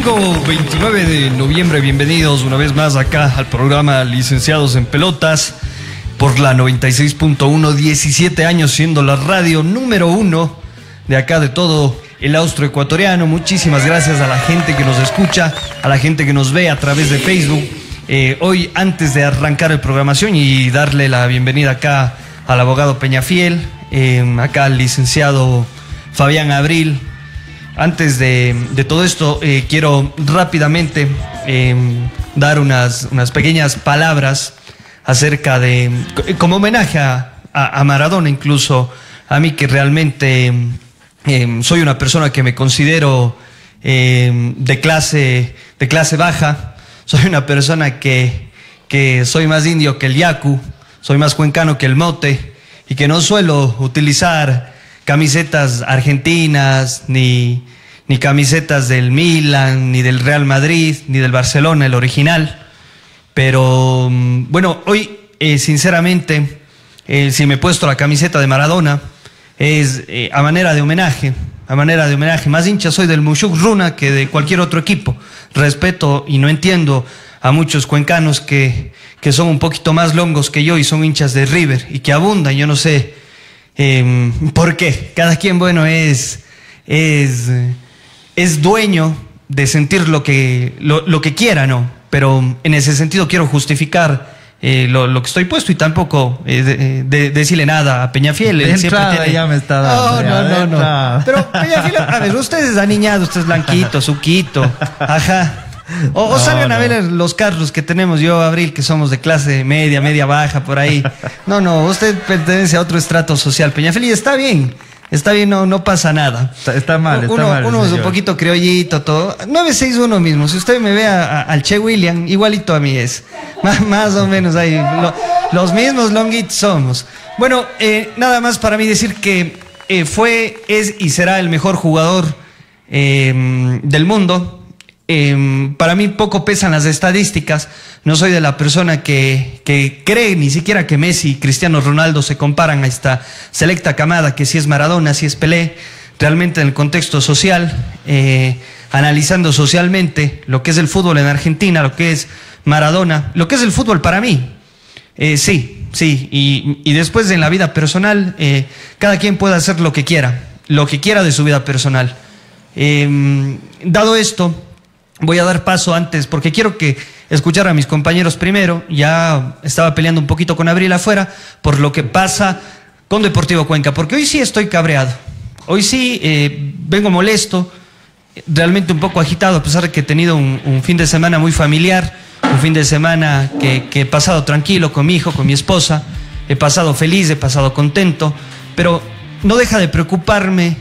Domingo 29 de noviembre, bienvenidos una vez más acá al programa Licenciados en Pelotas por la 96.1, 17 años siendo la radio número 1 de acá de todo el austroecuatoriano. Muchísimas gracias a la gente que nos escucha, a la gente que nos ve a través de Facebook. Hoy, antes de arrancar el programación y darle la bienvenida acá al abogado Peñafiel, acá al licenciado Fabián Abril, antes de todo esto, quiero rápidamente dar unas pequeñas palabras acerca de, como homenaje a Maradona, incluso a mí que realmente soy una persona que me considero de clase baja. Soy una persona que soy más indio que el yacu, soy más cuencano que el mote, y que no suelo utilizar camisetas argentinas, ni camisetas del Milan, ni del Real Madrid, ni del Barcelona, el original. Pero bueno, hoy sinceramente, si me he puesto la camiseta de Maradona, es a manera de homenaje. Más hincha soy del Mushuk Runa que de cualquier otro equipo. Respeto y no entiendo a muchos cuencanos que son un poquito más longos que yo y son hinchas de River y que abundan. Yo no sé por qué. Cada quien, bueno, es dueño de sentir lo que quiera, ¿no? Pero en ese sentido quiero justificar lo que estoy puesto y tampoco decirle nada a Peñafiel. De entrada ya me está dando. No. Pero Peñafiel, a ver, usted es aniñado, usted es blanquito, suquito, ajá. O salgan a ver los carros que tenemos yo, Abril, que somos de clase media baja, por ahí. No, usted pertenece a otro estrato social, Peñafiel, y está bien, no pasa nada. Está mal. Uno es un poquito criollito, todo. 961 mismo, si usted me ve al Che William, igualito a mí es. Más o menos ahí, los mismos longuitos somos. Bueno, nada más para mí decir que es y será el mejor jugador del mundo. Para mí poco pesan las estadísticas. No soy de la persona que cree ni siquiera que Messi y Cristiano Ronaldo se comparan a esta selecta camada, que si es Maradona, si es Pelé. Realmente en el contexto social, analizando socialmente lo que es el fútbol en Argentina, lo que es Maradona, lo que es el fútbol para mí, sí, y después en la vida personal, cada quien puede hacer lo que quiera de su vida personal. Dado esto, voy a dar paso antes, porque quiero que escuchar a mis compañeros primero. Ya estaba peleando un poquito con Abril afuera por lo que pasa con Deportivo Cuenca, porque hoy sí estoy cabreado. Hoy sí vengo molesto, realmente un poco agitado, a pesar de que he tenido un fin de semana muy familiar, un fin de semana que he pasado tranquilo con mi hijo, con mi esposa. He pasado feliz, he pasado contento, pero no deja de preocuparme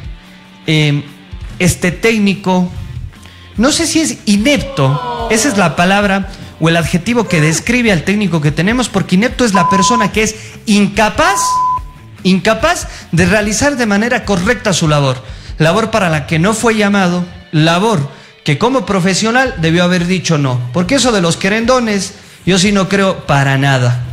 este técnico. No sé si es inepto, esa es la palabra o el adjetivo que describe al técnico que tenemos, porque inepto es la persona que es incapaz de realizar de manera correcta su labor para la que no fue llamado, labor que como profesional debió haber dicho no, porque eso de los querendones, yo sí no creo para nada.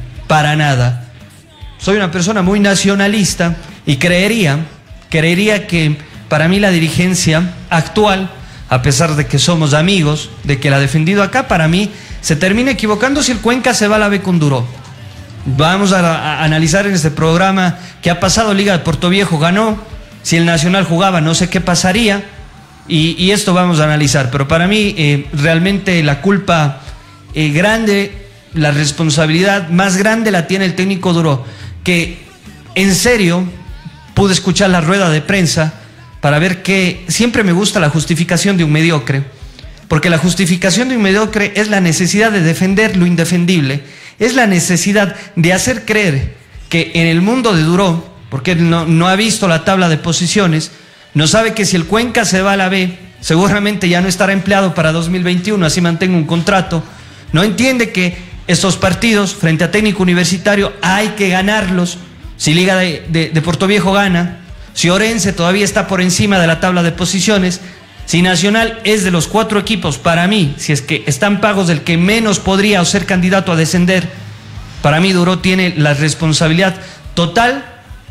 Soy una persona muy nacionalista y creería que para mí la dirigencia actual, a pesar de que somos amigos, de que la ha defendido acá, para mí se termina equivocando si el Cuenca se va a la B con Duró. Vamos a analizar en este programa qué ha pasado. Liga de Puerto Viejo ganó, si el Nacional jugaba no sé qué pasaría, y esto vamos a analizar. Pero para mí realmente la culpa grande, la responsabilidad más grande la tiene el técnico Duró, que en serio pude escuchar la rueda de prensa para ver que siempre me gusta la justificación de un mediocre, porque la justificación de un mediocre es la necesidad de defender lo indefendible, es la necesidad de hacer creer que en el mundo de Duró, porque él no ha visto la tabla de posiciones, no sabe que si el Cuenca se va a la B, seguramente ya no estará empleado para 2021, así mantenga un contrato. No entiende que estos partidos frente a Técnico Universitario hay que ganarlos. Si Liga de Puerto Viejo gana, si Orense todavía está por encima de la tabla de posiciones, si Nacional es de los 4 equipos, para mí, si es que están pagos del que menos podría o ser candidato a descender, para mí Duró tiene la responsabilidad total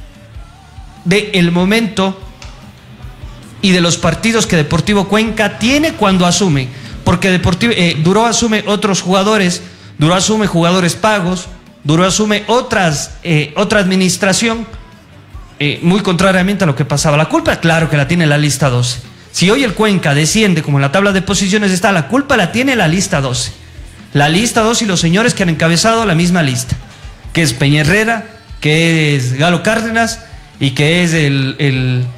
del momento y de los partidos que Deportivo Cuenca tiene cuando asume. porque Duró asume otros jugadores, Duró asume jugadores pagos, Duró asume otra administración, muy contrariamente a lo que pasaba. La culpa, claro que la tiene la lista 12. Si hoy el Cuenca desciende como en la tabla de posiciones está, la culpa la tiene la lista 12. La lista 12 y los señores que han encabezado la misma lista, que es Peña Herrera, que es Galo Cárdenas y que es el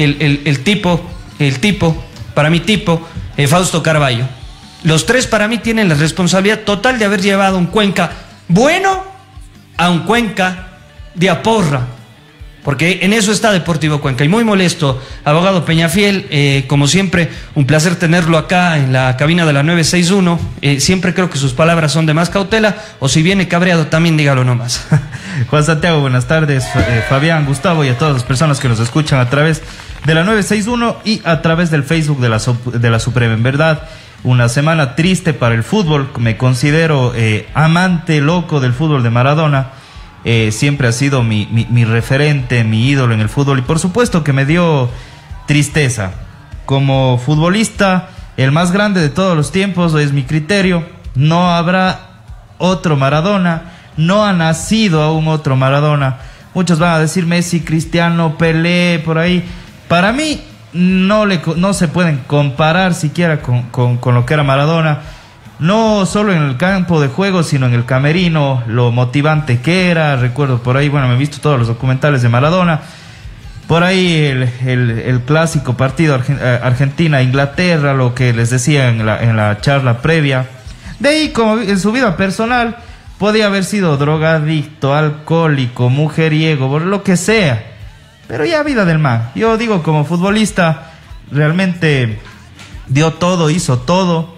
tipo, para mí Fausto Carvalho. Los tres para mí tienen la responsabilidad total de haber llevado un Cuenca bueno a un Cuenca de aporra, porque en eso está Deportivo Cuenca. Y muy molesto, abogado Peñafiel, como siempre, un placer tenerlo acá en la cabina de la 961. Siempre creo que sus palabras son de más cautela, o si viene cabreado también dígalo nomás. Juan Santiago, buenas tardes. Fabián, Gustavo y a todas las personas que nos escuchan a través de la 961 y a través del Facebook de la Suprema. En verdad, una semana triste para el fútbol. Me considero amante loco del fútbol de Maradona. Siempre ha sido mi referente, mi ídolo en el fútbol, y por supuesto que me dio tristeza. Como futbolista, el más grande de todos los tiempos, es mi criterio. No habrá otro Maradona, no ha nacido aún otro Maradona. Muchos van a decir Messi, Cristiano, Pelé, por ahí. Para mí no se pueden comparar siquiera con lo que era Maradona. No solo en el campo de juego, sino en el camerino, lo motivante que era. Recuerdo por ahí, bueno, me he visto todos los documentales de Maradona. Por ahí el clásico partido Argentina-Inglaterra, lo que les decía en la charla previa. De ahí, como en su vida personal, podía haber sido drogadicto, alcohólico, mujeriego, lo que sea. Pero ya vida del man. Yo digo, como futbolista, realmente dio todo, hizo todo.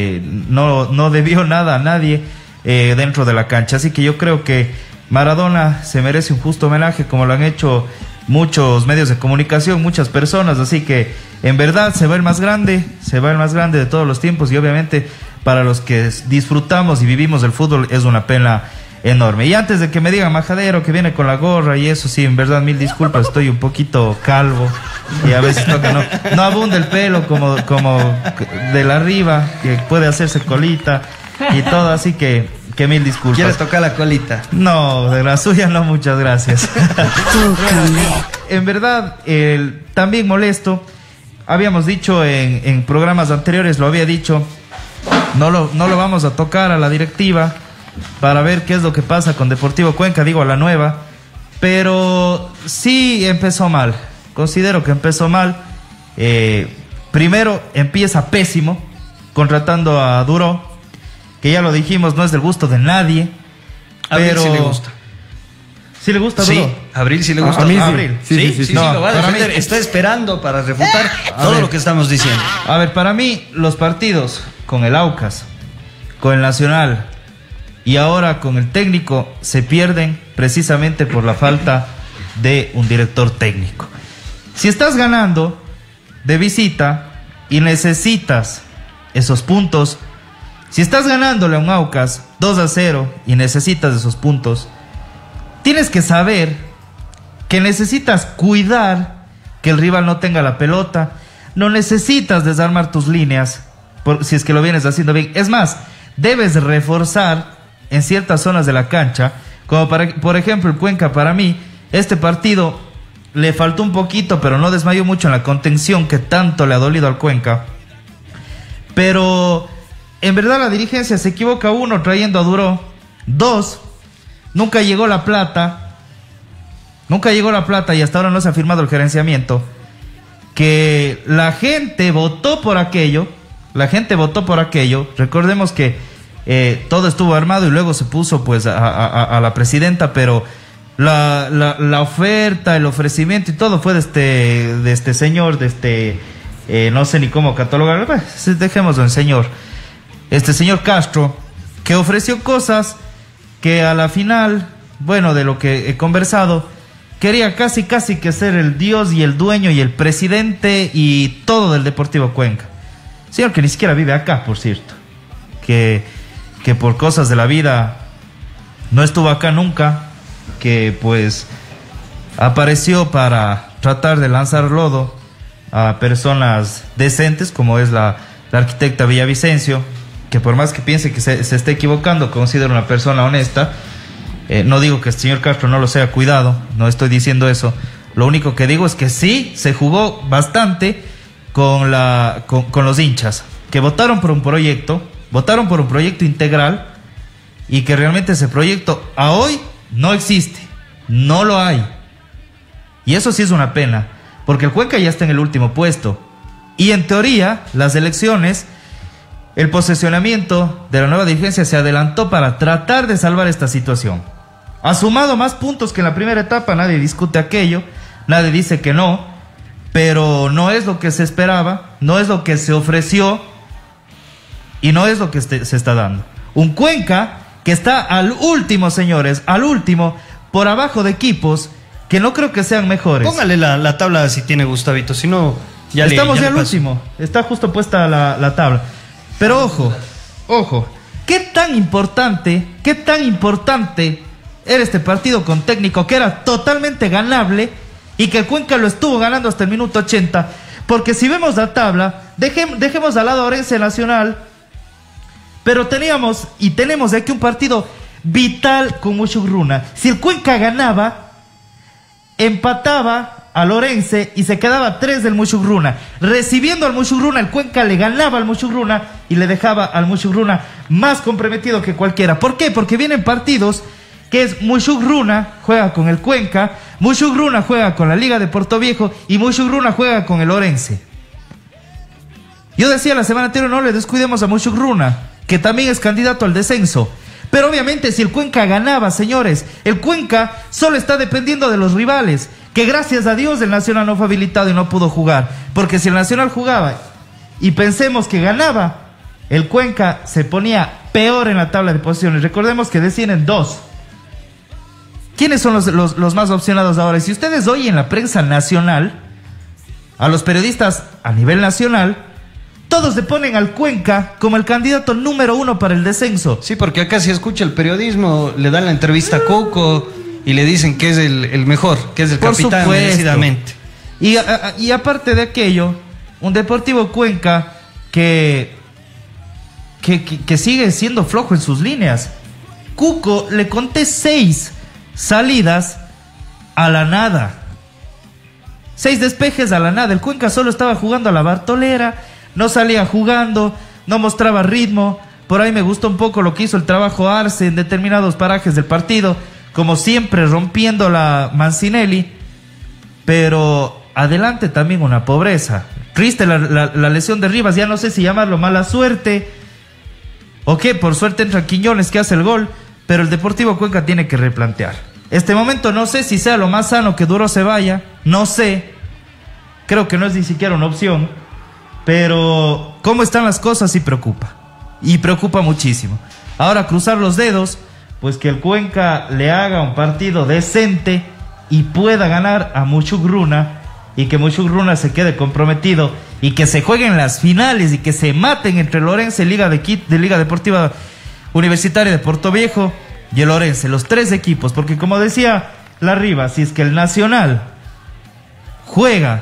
No debió nada a nadie dentro de la cancha. Así que yo creo que Maradona se merece un justo homenaje, como lo han hecho muchos medios de comunicación, muchas personas. Así que en verdad se va el más grande de todos los tiempos, y obviamente para los que disfrutamos y vivimos el fútbol es una pena enorme. Y antes de que me digan majadero que viene con la gorra y eso, sí, en verdad mil disculpas, estoy un poquito calvo y a veces toca, no abunda el pelo como de la arriba, que puede hacerse colita y todo, así que mil disculpas. ¿Quieres tocar la colita? No, de la suya no, muchas gracias. En verdad, también molesto. Habíamos dicho en programas anteriores, lo había dicho, no lo vamos a tocar a la directiva para ver qué es lo que pasa con Deportivo Cuenca, digo a la nueva, pero sí empezó mal. Considero que empezó mal. Primero empieza pésimo, contratando a Duró, que ya lo dijimos, no es del gusto de nadie. Pero sí le gusta. ¿Sí le gusta Duró? Sí, Abril sí le gusta. A mí sí. Sí, no, lo va a defender. Está esperando para refutar todo lo que estamos diciendo. A ver, para mí los partidos con el Aucas, con el Nacional y ahora con el técnico se pierden precisamente por la falta de un director técnico. Si estás ganando de visita y necesitas esos puntos, si estás ganándole a un Aucas 2-0 y necesitas esos puntos, tienes que saber que necesitas cuidar que el rival no tenga la pelota. No necesitas desarmar tus líneas si es que lo vienes haciendo bien. Es más, debes reforzar en ciertas zonas de la cancha, como por ejemplo el Cuenca. Para mí este partido le faltó un poquito, pero no desmayó mucho en la contención que tanto le ha dolido al Cuenca. Pero en verdad la dirigencia se equivoca. Uno, trayendo a Duró. Dos, nunca llegó la plata y hasta ahora no se ha firmado el gerenciamiento. Que la gente votó por aquello. Recordemos que todo estuvo armado y luego se puso pues a la presidenta, pero la oferta, el ofrecimiento y todo fue de este señor, no sé ni cómo catalogarlo, dejémoslo en señor. Este señor Castro, que ofreció cosas que a la final, bueno, de lo que he conversado, quería casi que ser el dios y el dueño y el presidente y todo del Deportivo Cuenca. Señor que ni siquiera vive acá, por cierto, que por cosas de la vida no estuvo acá nunca, que pues apareció para tratar de lanzar lodo a personas decentes, como es la la arquitecta Villavicencio, que por más que piense que se esté equivocando, considero una persona honesta. No digo que el señor Castro no lo sea, cuidado, no estoy diciendo eso. Lo único que digo es que sí se jugó bastante con los hinchas, que votaron por un proyecto integral, y que realmente ese proyecto a hoy no existe, no lo hay. Y eso sí es una pena, porque el Cuenca ya está en el último puesto. Y en teoría, las elecciones, el posesionamiento de la nueva dirigencia se adelantó para tratar de salvar esta situación. Ha sumado más puntos que en la primera etapa, nadie discute aquello, nadie dice que no, pero no es lo que se esperaba, no es lo que se ofreció y no es lo que se está dando. Un Cuenca que está al último, señores, al último, por abajo de equipos que no creo que sean mejores. Póngale la tabla si tiene, Gustavito, si no... Estamos ya al último, está justo puesta la tabla. Pero ojo, ¿qué tan importante era este partido con técnico que era totalmente ganable y que el Cuenca lo estuvo ganando hasta el minuto 80? Porque si vemos la tabla, dejemos al lado a Orense Nacional, pero tenemos de aquí un partido vital con Muchugruna. Si el Cuenca ganaba, empataba al Orense y se quedaba 3 del Muchugruna. Recibiendo al Muchugruna, el Cuenca le ganaba al Muchugruna y le dejaba al Muchugruna más comprometido que cualquiera. ¿Por qué? Porque vienen partidos que es Muchugruna juega con el Cuenca, Muchugruna juega con la Liga de Portoviejo y Muchugruna juega con el Orense. Yo decía la semana anterior, no le descuidemos a Muchugruna, que también es candidato al descenso. Pero obviamente si el Cuenca ganaba, señores, el Cuenca solo está dependiendo de los rivales, que gracias a Dios el Nacional no fue habilitado y no pudo jugar. Porque si el Nacional jugaba y pensemos que ganaba, el Cuenca se ponía peor en la tabla de posiciones. Recordemos que descienden 2. ¿Quiénes son los más opcionados ahora? Y si ustedes oyen en la prensa nacional, a los periodistas a nivel nacional, todos le ponen al Cuenca como el candidato número 1 para el descenso. Sí, porque acá si escucha el periodismo, le dan la entrevista a Coco y le dicen que es el mejor, que es el capitán merecidamente. Y aparte de aquello, un Deportivo Cuenca que sigue siendo flojo en sus líneas. Cuco, le conté 6 salidas a la nada. 6 despejes a la nada. El Cuenca solo estaba jugando a la Bartolera, no salía jugando, no mostraba ritmo. Por ahí me gustó un poco lo que hizo el trabajo Arce en determinados parajes del partido, como siempre rompiendo la Mancinelli, pero adelante también una pobreza. Triste la lesión de Rivas, ya no sé si llamarlo mala suerte o qué. Por suerte entra Quiñones que hace el gol, pero el Deportivo Cuenca tiene que replantear. Este momento no sé si sea lo más sano que Duro se vaya, no sé, creo que no es ni siquiera una opción, pero cómo están las cosas sí preocupa, y preocupa muchísimo. Ahora cruzar los dedos, pues que el Cuenca le haga un partido decente y pueda ganar a Muchugruna, y que Muchugruna se quede comprometido y que se jueguen las finales y que se maten entre el Orense, Liga Deportiva Universitaria de Portoviejo y el Orense, los 3 equipos, porque como decía Larriba, si es que el Nacional juega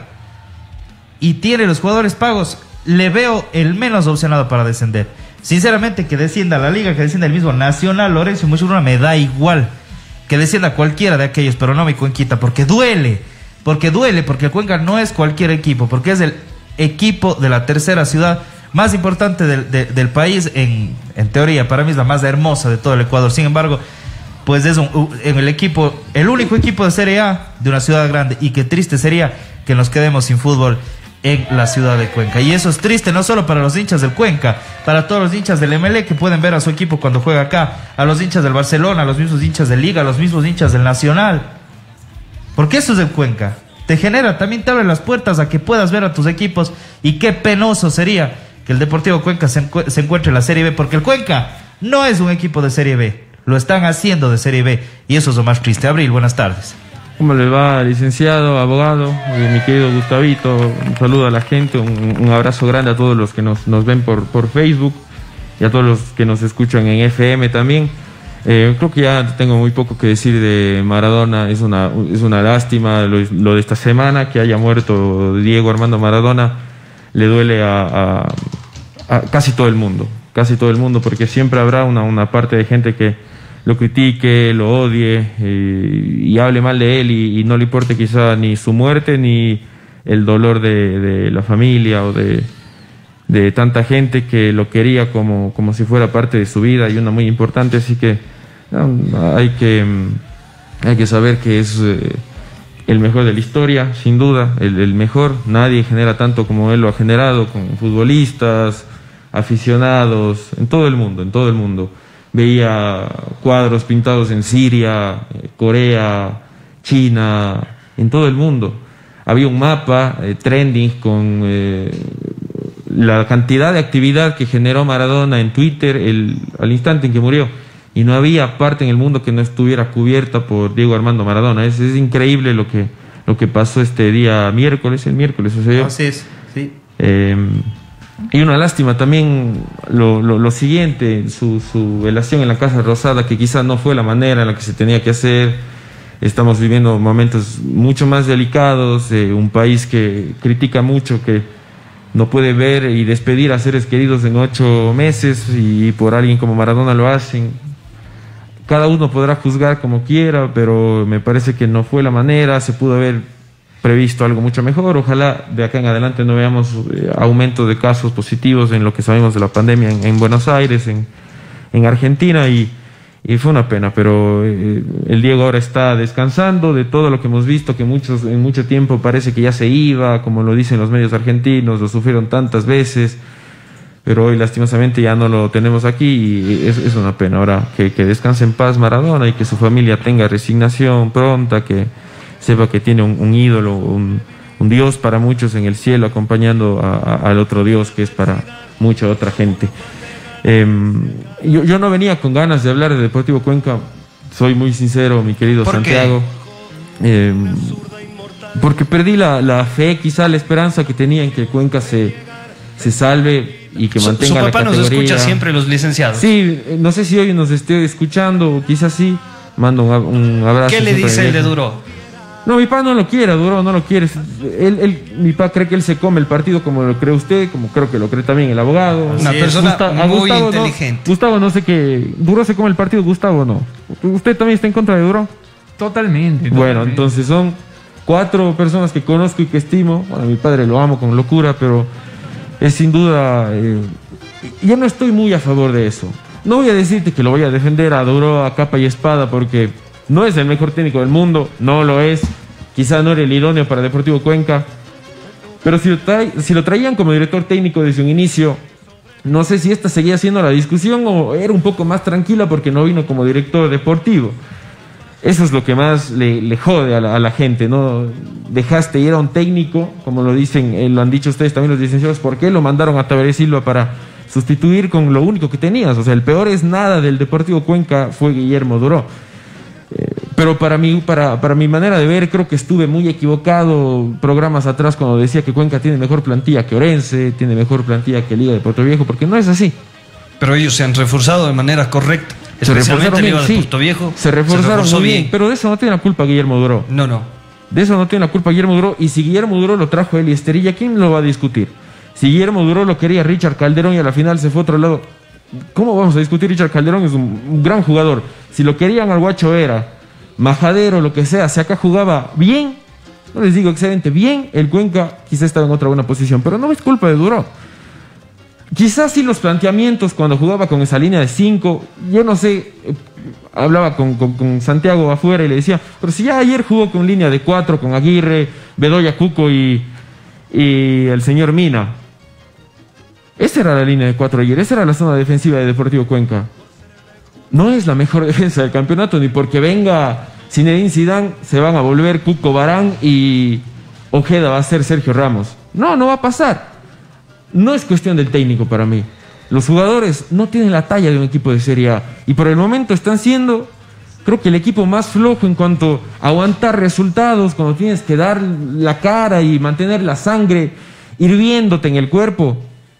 y tiene los jugadores pagos, le veo el menos opcionado para descender. Sinceramente, que descienda la liga, que descienda el mismo Nacional, Lorenzo y Muchugruna, me da igual que descienda cualquiera de aquellos, pero no mi Cuenquita, porque duele, porque el Cuenca no es cualquier equipo, porque es el equipo de la tercera ciudad más importante del país, en teoría, para mí es la más hermosa de todo el Ecuador. Sin embargo, pues es el único equipo de Serie A de una ciudad grande, y qué triste sería que nos quedemos sin fútbol en la ciudad de Cuenca. Y eso es triste no solo para los hinchas del Cuenca, para todos los hinchas del MLE que pueden ver a su equipo cuando juega acá, a los hinchas del Barcelona, a los mismos hinchas de Liga, a los mismos hinchas del Nacional. Porque eso es el Cuenca. Te genera, también te abre las puertas a que puedas ver a tus equipos, y qué penoso sería que el Deportivo Cuenca se encuentre en la Serie B, porque el Cuenca no es un equipo de Serie B, lo están haciendo de Serie B, y eso es lo más triste. Abril, buenas tardes. ¿Cómo les va, licenciado, abogado, mi querido Gustavito? Un saludo a la gente, un abrazo grande a todos los que nos ven por Facebook y a todos los que nos escuchan en FM también. Creo que ya tengo muy poco que decir de Maradona. Es una lástima lo de esta semana, que haya muerto Diego Armando Maradona. Le duele a casi todo el mundo, porque siempre habrá una parte de gente que lo critique, lo odie y hable mal de él y no le importe quizá ni su muerte ni el dolor de la familia o de tanta gente que lo quería como si fuera parte de su vida y una muy importante, así que hay que saber que es el mejor de la historia, sin duda, el mejor. Nadie genera tanto como él lo ha generado, con futbolistas, aficionados, en todo el mundo. Veía cuadros pintados en Siria, Corea, China, en todo el mundo. Había un mapa trending con la cantidad de actividad que generó Maradona en Twitter al instante en que murió. Y no había parte en el mundo que no estuviera cubierta por Diego Armando Maradona. Es increíble lo que pasó este día miércoles. El miércoles sucedió. Así es, sí. Y una lástima también lo siguiente, su velación en la Casa Rosada, que quizás no fue la manera en la que se tenía que hacer. Estamos viviendo momentos mucho más delicados, un país que critica mucho, que no puede ver y despedir a seres queridos en 8 meses, y por alguien como Maradona lo hacen. Cada uno podrá juzgar como quiera, pero me parece que no fue la manera. Se pudo haber previsto algo mucho mejor. Ojalá de acá en adelante no veamos aumento de casos positivos en lo que sabemos de la pandemia en Buenos Aires, en Argentina, y fue una pena, pero el Diego ahora está descansando de todo lo que hemos visto, que en mucho tiempo parece que ya se iba, como lo dicen los medios argentinos, lo sufrieron tantas veces, pero hoy lastimosamente ya no lo tenemos aquí y es una pena. Ahora que descanse en paz Maradona y que su familia tenga resignación pronta, que sepa que tiene un ídolo, un Dios para muchos en el cielo, acompañando al otro Dios que es para mucha otra gente. Yo no venía con ganas de hablar de Deportivo Cuenca, soy muy sincero, mi querido Santiago. Porque perdí la fe, quizá la esperanza que tenía en que Cuenca se salve y que mantenga la categoría. Su papá nos escucha siempre, los licenciados. Sí, no sé si hoy nos esté escuchando, quizás sí. Mando un abrazo. ¿Qué le dice el de Duro? No, mi papá no lo quiere, Duro, no lo quiere. Mi papá cree que él se come el partido como lo cree usted, como creo que lo cree también el abogado. Una persona muy inteligente. Gustavo, no sé qué. ¿Duro se come el partido, Gustavo, no? ¿Usted también está en contra de Duro? Totalmente. Bueno, entonces son 4 personas que conozco y que estimo. Bueno, a mi padre lo amo con locura, pero es sin duda... yo no estoy muy a favor de eso. No voy a decirte que lo voy a defender a Duro a capa y espada, porque no es el mejor técnico del mundo, no lo es. Quizá no era el idóneo para Deportivo Cuenca, pero si lo traían como director técnico desde un inicio, no sé si esta seguía siendo la discusión o era un poco más tranquila porque no vino como director deportivo. Eso es lo que más le jode a la gente, ¿no? Dejaste ir a un técnico, como lo dicen, lo han dicho ustedes también los licenciados, ¿por qué lo mandaron a Tabaré Silva para sustituir con lo único que tenías? O sea, el peor es nada del Deportivo Cuenca fue Guillermo Duro. Pero para mi manera de ver, creo que estuve muy equivocado programas atrás cuando decía que Cuenca tiene mejor plantilla que Orense, tiene mejor plantilla que Liga de Puerto Viejo, porque no es así. Pero ellos se han reforzado de manera correcta. Especialmente Liga de Puerto Viejo. Se reforzaron muy bien. Pero de eso no tiene la culpa Guillermo Duro. No. De eso no tiene la culpa Guillermo Duro. Y si Guillermo Duro lo trajo él y Esterilla, ¿quién lo va a discutir? Si Guillermo Duro lo quería Richard Calderón y a la final se fue a otro lado, ¿cómo vamos a discutir? Richard Calderón es un gran jugador. Si lo querían al Guacho Vera, Majadero, lo que sea, si acá jugaba bien, no les digo excelente, bien, el Cuenca quizá estaba en otra buena posición, pero no es culpa de Duro. Quizás sí los planteamientos cuando jugaba con esa línea de 5, yo no sé, hablaba con Santiago afuera y le decía, pero si ya ayer jugó con línea de 4, con Aguirre, Bedoya, Cuco y el señor Mina. Esa era la línea de 4 ayer, esa era la zona defensiva de Deportivo Cuenca. No es la mejor defensa del campeonato, ni porque venga Zinedine Zidane se van a volver Cuco, Barán y Ojeda va a ser Sergio Ramos. No va a pasar. No es cuestión del técnico para mí. Los jugadores no tienen la talla de un equipo de Serie A y por el momento están siendo, creo que el equipo más flojo en cuanto a aguantar resultados, cuando tienes que dar la cara y mantener la sangre hirviéndote en el cuerpo.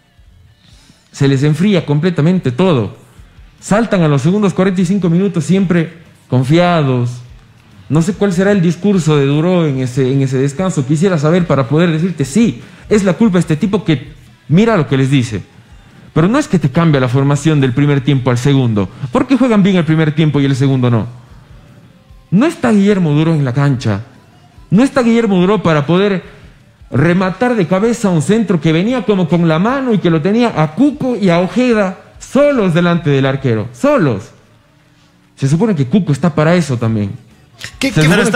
Se les enfría completamente todo. Saltan a los segundos 45 minutos siempre confiados. No sé cuál será el discurso de Duro en ese descanso. Quisiera saber para poder decirte, sí, es la culpa de este tipo que mira lo que les dice. Pero no es que te cambia la formación del primer tiempo al segundo. ¿Por qué juegan bien el primer tiempo y el segundo no? No está Guillermo Duró en la cancha. No está Guillermo Duró para poder rematar de cabeza un centro que venía como con la mano y que lo tenía a Cuco y a Ojeda solos delante del arquero. Solos. Se supone que Cuco está para eso también. ¿Qué funciones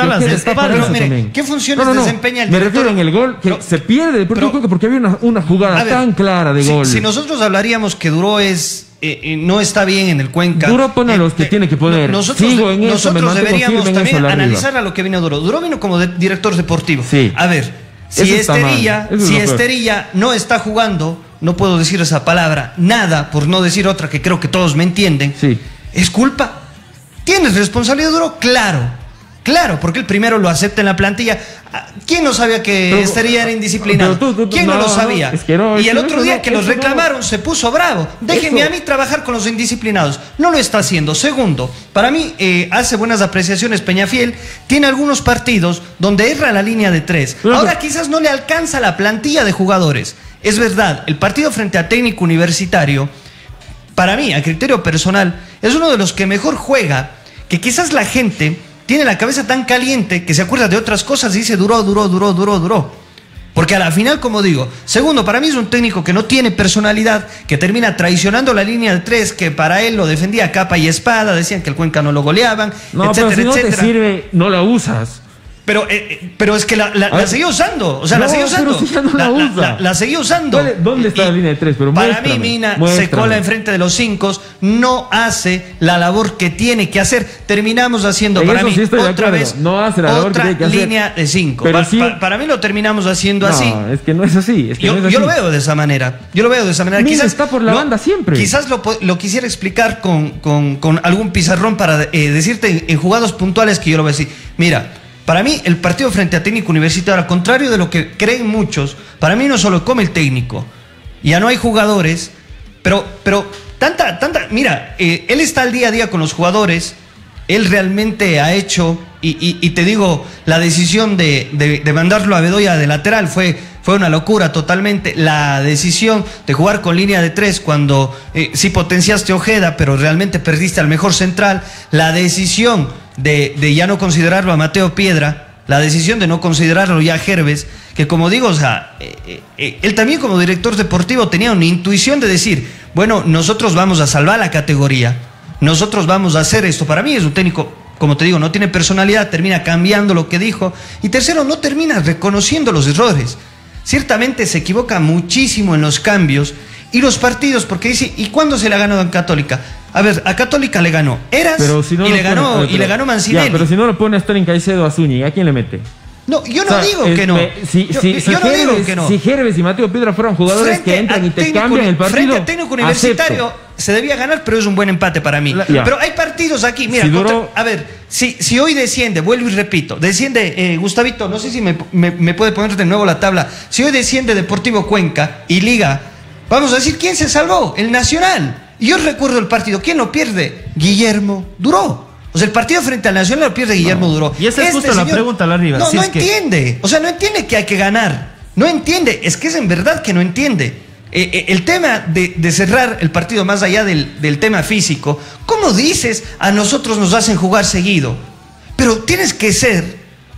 desempeña el director? Me refiero en el gol que se pierde porque había una jugada tan clara de gol. Si nosotros hablaríamos que Duró no está bien en el Cuenca. Duró pone a los que tiene que poner. Nosotros deberíamos también analizar a lo que vino Duró. Duró vino como director deportivo. Sí. A ver, si Esterilla no está jugando, no puedo decir esa palabra, nada, por no decir otra que creo que todos me entienden. Sí. ¿Es culpa? ¿Tienes responsabilidad, Duró? Claro, porque el primero lo acepta en la plantilla. ¿Quién no sabía que Esterilla era indisciplinado? ¿Quién no lo sabía? Y el otro día que los reclamaron se puso bravo. Déjenme a mí trabajar con los indisciplinados. No lo está haciendo. Segundo, para mí hace buenas apreciaciones Peñafiel. Tiene algunos partidos donde erra la línea de 3. Ahora quizás no le alcanza la plantilla de jugadores. Es verdad, el partido frente a Técnico Universitario, para mí, a criterio personal, es uno de los que mejor juega, que quizás la gente tiene la cabeza tan caliente que se acuerda de otras cosas y dice Duró. Porque a la final, como digo, segundo, para mí es un técnico que no tiene personalidad, que termina traicionando la línea de 3, que para él lo defendía a capa y espada, decían que el Cuenca no lo goleaban, etcétera, pero si no etcétera. te sirve, no la usas. Pero es que la seguía usando. O sea, la seguía usando. Pero si ya no la usa. La seguía usando. ¿Dónde está la línea de 3? Pero para mí, Mina se cola enfrente de los 5, no hace la labor que tiene que hacer. Terminamos haciendo, para mí, otra vez, no hace la labor que tiene que hacer. Línea de 5. Para mí lo terminamos haciendo así. No, es que no es así. Yo lo veo de esa manera. Quizás está por la banda siempre. Quizás lo quisiera explicar con algún pizarrón para decirte en jugados puntuales que yo lo voy a decir. Mira, para mí, el partido frente a Técnico Universitario, al contrario de lo que creen muchos, para mí no solo come el técnico, ya no hay jugadores, pero mira, él está al día a día con los jugadores, él realmente ha hecho, y te digo, la decisión de mandarlo a Bedoya de lateral fue una locura totalmente. La decisión de jugar con línea de 3 cuando sí potenciaste a Ojeda, pero realmente perdiste al mejor central. La decisión de ya no considerarlo a Mateo Piedra, la decisión de no considerarlo ya a Gerves, que como digo, o sea, él también como director deportivo tenía una intuición de decir, bueno, nosotros vamos a salvar la categoría, nosotros vamos a hacer esto. Para mí es un técnico, como te digo, no tiene personalidad, termina cambiando lo que dijo, y tercero, no termina reconociendo los errores. Ciertamente se equivoca muchísimo en los cambios y los partidos, porque dice, ¿y cuándo se le ganó a Católica? A ver, a Católica le ganó Eras y le ganó Mancinelli. Ya, pero si no lo pone a estar en Caicedo a Zúñiga, ¿a quién le mete? No, yo no digo que no. Yo no digo que no. Si Gerves y Mateo Piedra fueran jugadores que entran y te cambian el partido, frente a Técnico Universitario se debía ganar, pero es un buen empate para mí. Pero hay partidos aquí, mira, a ver, si hoy desciende, vuelvo y repito, desciende Gustavito, no sé si me puede poner de nuevo la tabla. Si hoy desciende Deportivo Cuenca y Liga, vamos a decir, ¿quién se salvó? El Nacional. Y yo recuerdo el partido, ¿quién lo pierde? Guillermo Duró. O sea, el partido frente al Nacional lo pierde Guillermo Duró. Y esa es justo la pregunta, Larriba. No entiende. O sea, no entiende que hay que ganar. No entiende. Es que es en verdad que no entiende. El tema de cerrar el partido más allá del tema físico, ¿cómo dices a nosotros nos hacen jugar seguido? Pero tienes que ser,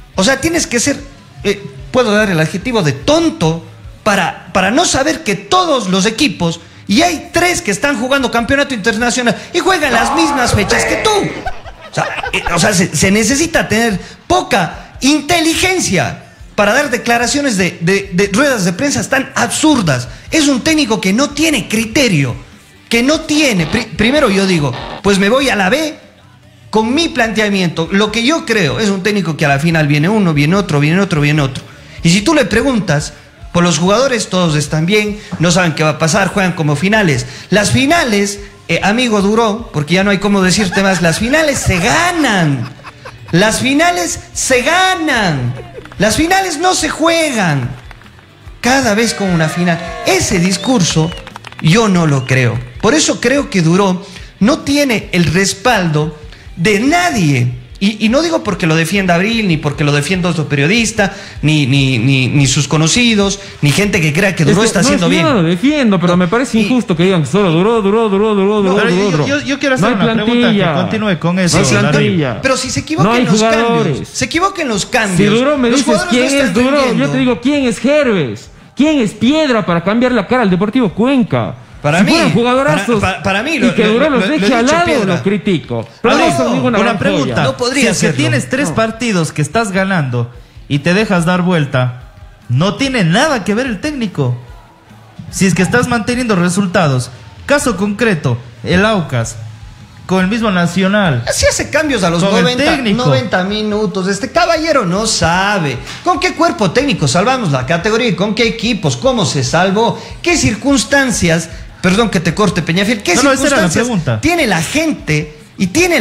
puedo dar el adjetivo de tonto para no saber que todos los equipos, y hay 3 que están jugando campeonato internacional y juegan las mismas fechas que tú. O sea, se necesita tener poca inteligencia para dar declaraciones de ruedas de prensa tan absurdas. Es un técnico que no tiene criterio, que no tiene... Primero yo digo, pues me voy a la B con mi planteamiento. Lo que yo creo es un técnico que a la final viene uno, viene otro, viene otro, viene otro. Y si tú le preguntas, por los jugadores todos están bien, no saben qué va a pasar, juegan como finales. Las finales... amigo Duró, porque ya no hay cómo decirte más, las finales se ganan. Las finales se ganan. Las finales no se juegan. Cada vez con una final. Ese discurso yo no lo creo. Por eso creo que Duró no tiene el respaldo de nadie Y no digo porque lo defienda Abril, ni porque lo defienda otro periodista, ni sus conocidos, ni gente que crea que Duró está haciendo bien. Yo no lo defiendo, pero me parece injusto que digan que solo Duró. Yo quiero hacer una pregunta que continúe con eso. No hay plantilla. Pero si se equivocan los cambios, se equivocan los cambios. Si Duró me dices quién es Duró, yo te digo quién es Herbes, quién es Piedra para cambiar la cara al Deportivo Cuenca. Para mí, jugadorazos para mí, y que Duró los deje al lado, lo critico. Pero no son ninguna una pregunta. No podría si es que tienes 3 partidos que estás ganando y te dejas dar vuelta, no tiene nada que ver el técnico. Si es que estás manteniendo resultados. Caso concreto, el Aucas con el mismo Nacional. Así hace cambios a los 90 minutos. Este caballero no sabe con qué cuerpo técnico salvamos la categoría, con qué equipos, cómo se salvó, qué circunstancias. Perdón que te corte, Peñafiel. ¿Qué circunstancias tiene la gente y tiene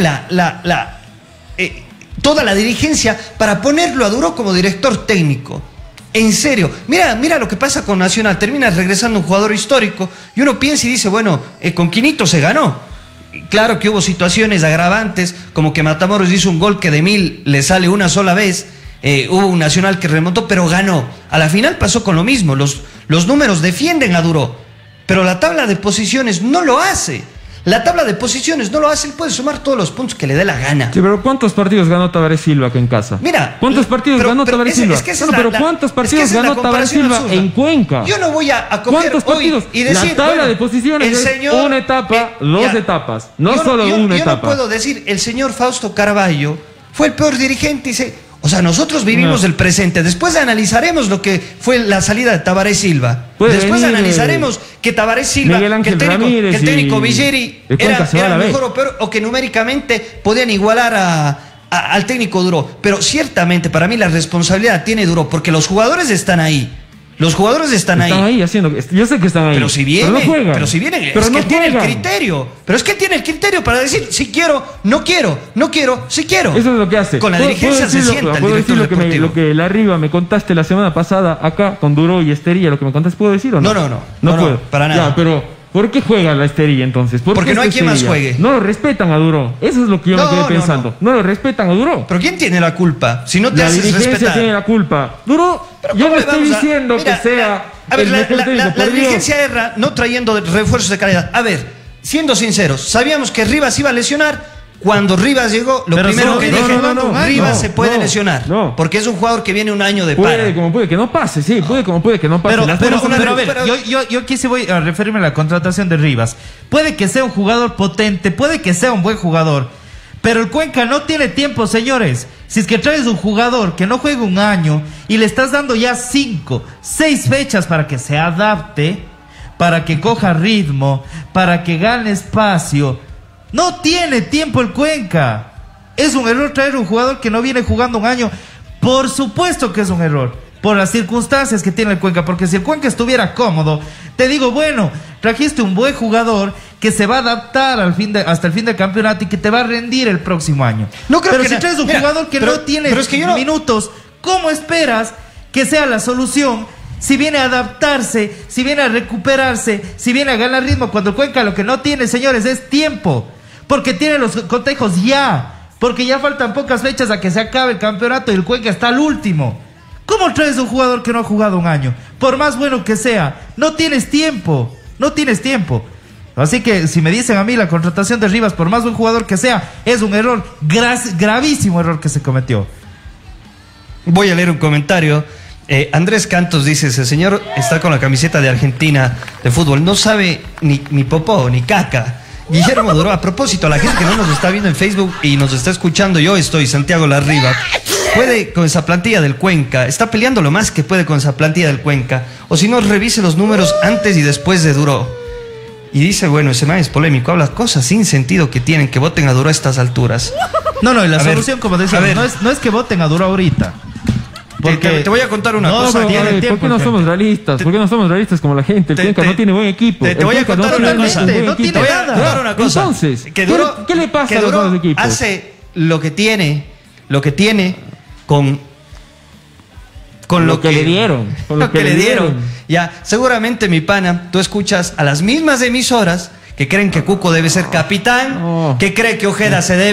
toda la dirigencia para ponerlo a Duró como director técnico? En serio, mira lo que pasa con Nacional. Termina regresando un jugador histórico y uno piensa y dice, bueno, con Quinito se ganó. Claro que hubo situaciones agravantes, como que Matamoros hizo un gol que de 1000 le sale una sola vez. Hubo un Nacional que remontó, pero ganó. A la final pasó con lo mismo. Los números defienden a Duró, pero la tabla de posiciones no lo hace. La tabla de posiciones no lo hace. Él puede sumar todos los puntos que le dé la gana. Sí, pero ¿cuántos partidos ganó Tabaré Silva acá en casa? Mira, ¿cuántos partidos ganó Tabaré Silva? Pero ¿cuántos partidos ganó Tabaré Silva en Cuenca? Yo no voy a coger partidos? Y decir, la tabla de posiciones es una etapa, 2 etapas, no solo una etapa. Yo no puedo decir, el señor Fausto Carvalho fue el peor dirigente. O sea, nosotros vivimos el presente. Después analizaremos lo que fue la salida de Tabaré Silva. Después analizaremos que Tabaré Silva, que el técnico Villeri era mejor o peor, o que numéricamente podían igualar al técnico Duró. Pero ciertamente para mí la responsabilidad tiene Duró, porque los jugadores están ahí. Los jugadores están ahí haciendo. Yo sé que están ahí. Pero si vienen, es que no tiene el criterio. Pero es que tiene el criterio para decir si quiero, no quiero, no quiero, si quiero. Eso es lo que hace. Con la dirigencia se sienta el director deportivo. Lo que Larriba me contaste la semana pasada acá con Duró y Estería, lo que me contaste, ¿puedo decir o no? No puedo. Para nada. Ya, pero ¿por qué juega la Estería entonces? Porque no hay quien más juegue. No lo respetan a Duró. Eso es lo que yo me quedé pensando. No lo respetan a Duró. ¿Pero quién tiene la culpa? Si no te haces respetar. La dirigencia tiene la culpa. Duró, yo no estoy diciendo que sea... A ver, la dirigencia erra no trayendo refuerzos de calidad. A ver, siendo sinceros, sabíamos que Rivas iba a lesionar. Cuando Rivas llegó, lo primero que dije, Rivas se puede lesionar. Porque es un jugador que viene un año de para. Puede como puede que no pase, sí, puede como puede que no pase. Pero a ver, yo aquí sí voy a referirme a la contratación de Rivas. Puede que sea un jugador potente, puede que sea un buen jugador, pero el Cuenca no tiene tiempo, señores. Si es que traes un jugador que no juega un año y le estás dando ya 5, 6 fechas para que se adapte, para que coja ritmo, para que gane espacio, no tiene tiempo el Cuenca. Es un error traer un jugador que no viene jugando un año. Por supuesto que es un error, por las circunstancias que tiene el Cuenca. Porque si el Cuenca estuviera cómodo, te digo, bueno, trajiste un buen jugador que se va a adaptar hasta el fin del campeonato y que te va a rendir el próximo año. Pero si traes un jugador que no tiene minutos, ¿cómo esperas que sea la solución? Si viene a adaptarse, si viene a recuperarse, si viene a ganar ritmo, cuando el Cuenca lo que no tiene, señores, es tiempo. Porque tiene los cotejos ya. Porque ya faltan pocas fechas a que se acabe el campeonato y el Cuenca está al último. ¿Cómo traes un jugador que no ha jugado un año? Por más bueno que sea, no tienes tiempo. No tienes tiempo. Así que si me dicen a mí la contratación de Rivas, por más buen jugador que sea, es un error, gravísimo error que se cometió. Voy a leer un comentario. Andrés Cantos dice, ese señor está con la camiseta de Argentina de fútbol, no sabe ni popó ni caca. Guillermo Duró, a propósito, a la gente que no nos está viendo en Facebook y nos está escuchando, yo estoy, Santiago Larriba, puede con esa plantilla del Cuenca, está peleando lo más que puede con esa plantilla del Cuenca, o si no, revise los números antes y después de Duró. Y dice, bueno, ese man es polémico, habla cosas sin sentido que tienen, que voten a Duró a estas alturas. No, y la solución, como decía, no es que voten a Duró ahorita. Porque te voy a contar una cosa. ¿Por qué no somos realistas? ¿Por qué no somos realistas como la gente? El Cuenca no tiene buen equipo. Te voy a contar una cosa. No tiene nada. Entonces, ¿qué le pasa a los dos equipos? Hace lo que tiene con lo que le dieron. Con lo que le dieron. Ya, seguramente, mi pana, tú escuchas a las mismas emisoras que creen que Cuco debe ser capitán, que cree que Ojeda se debe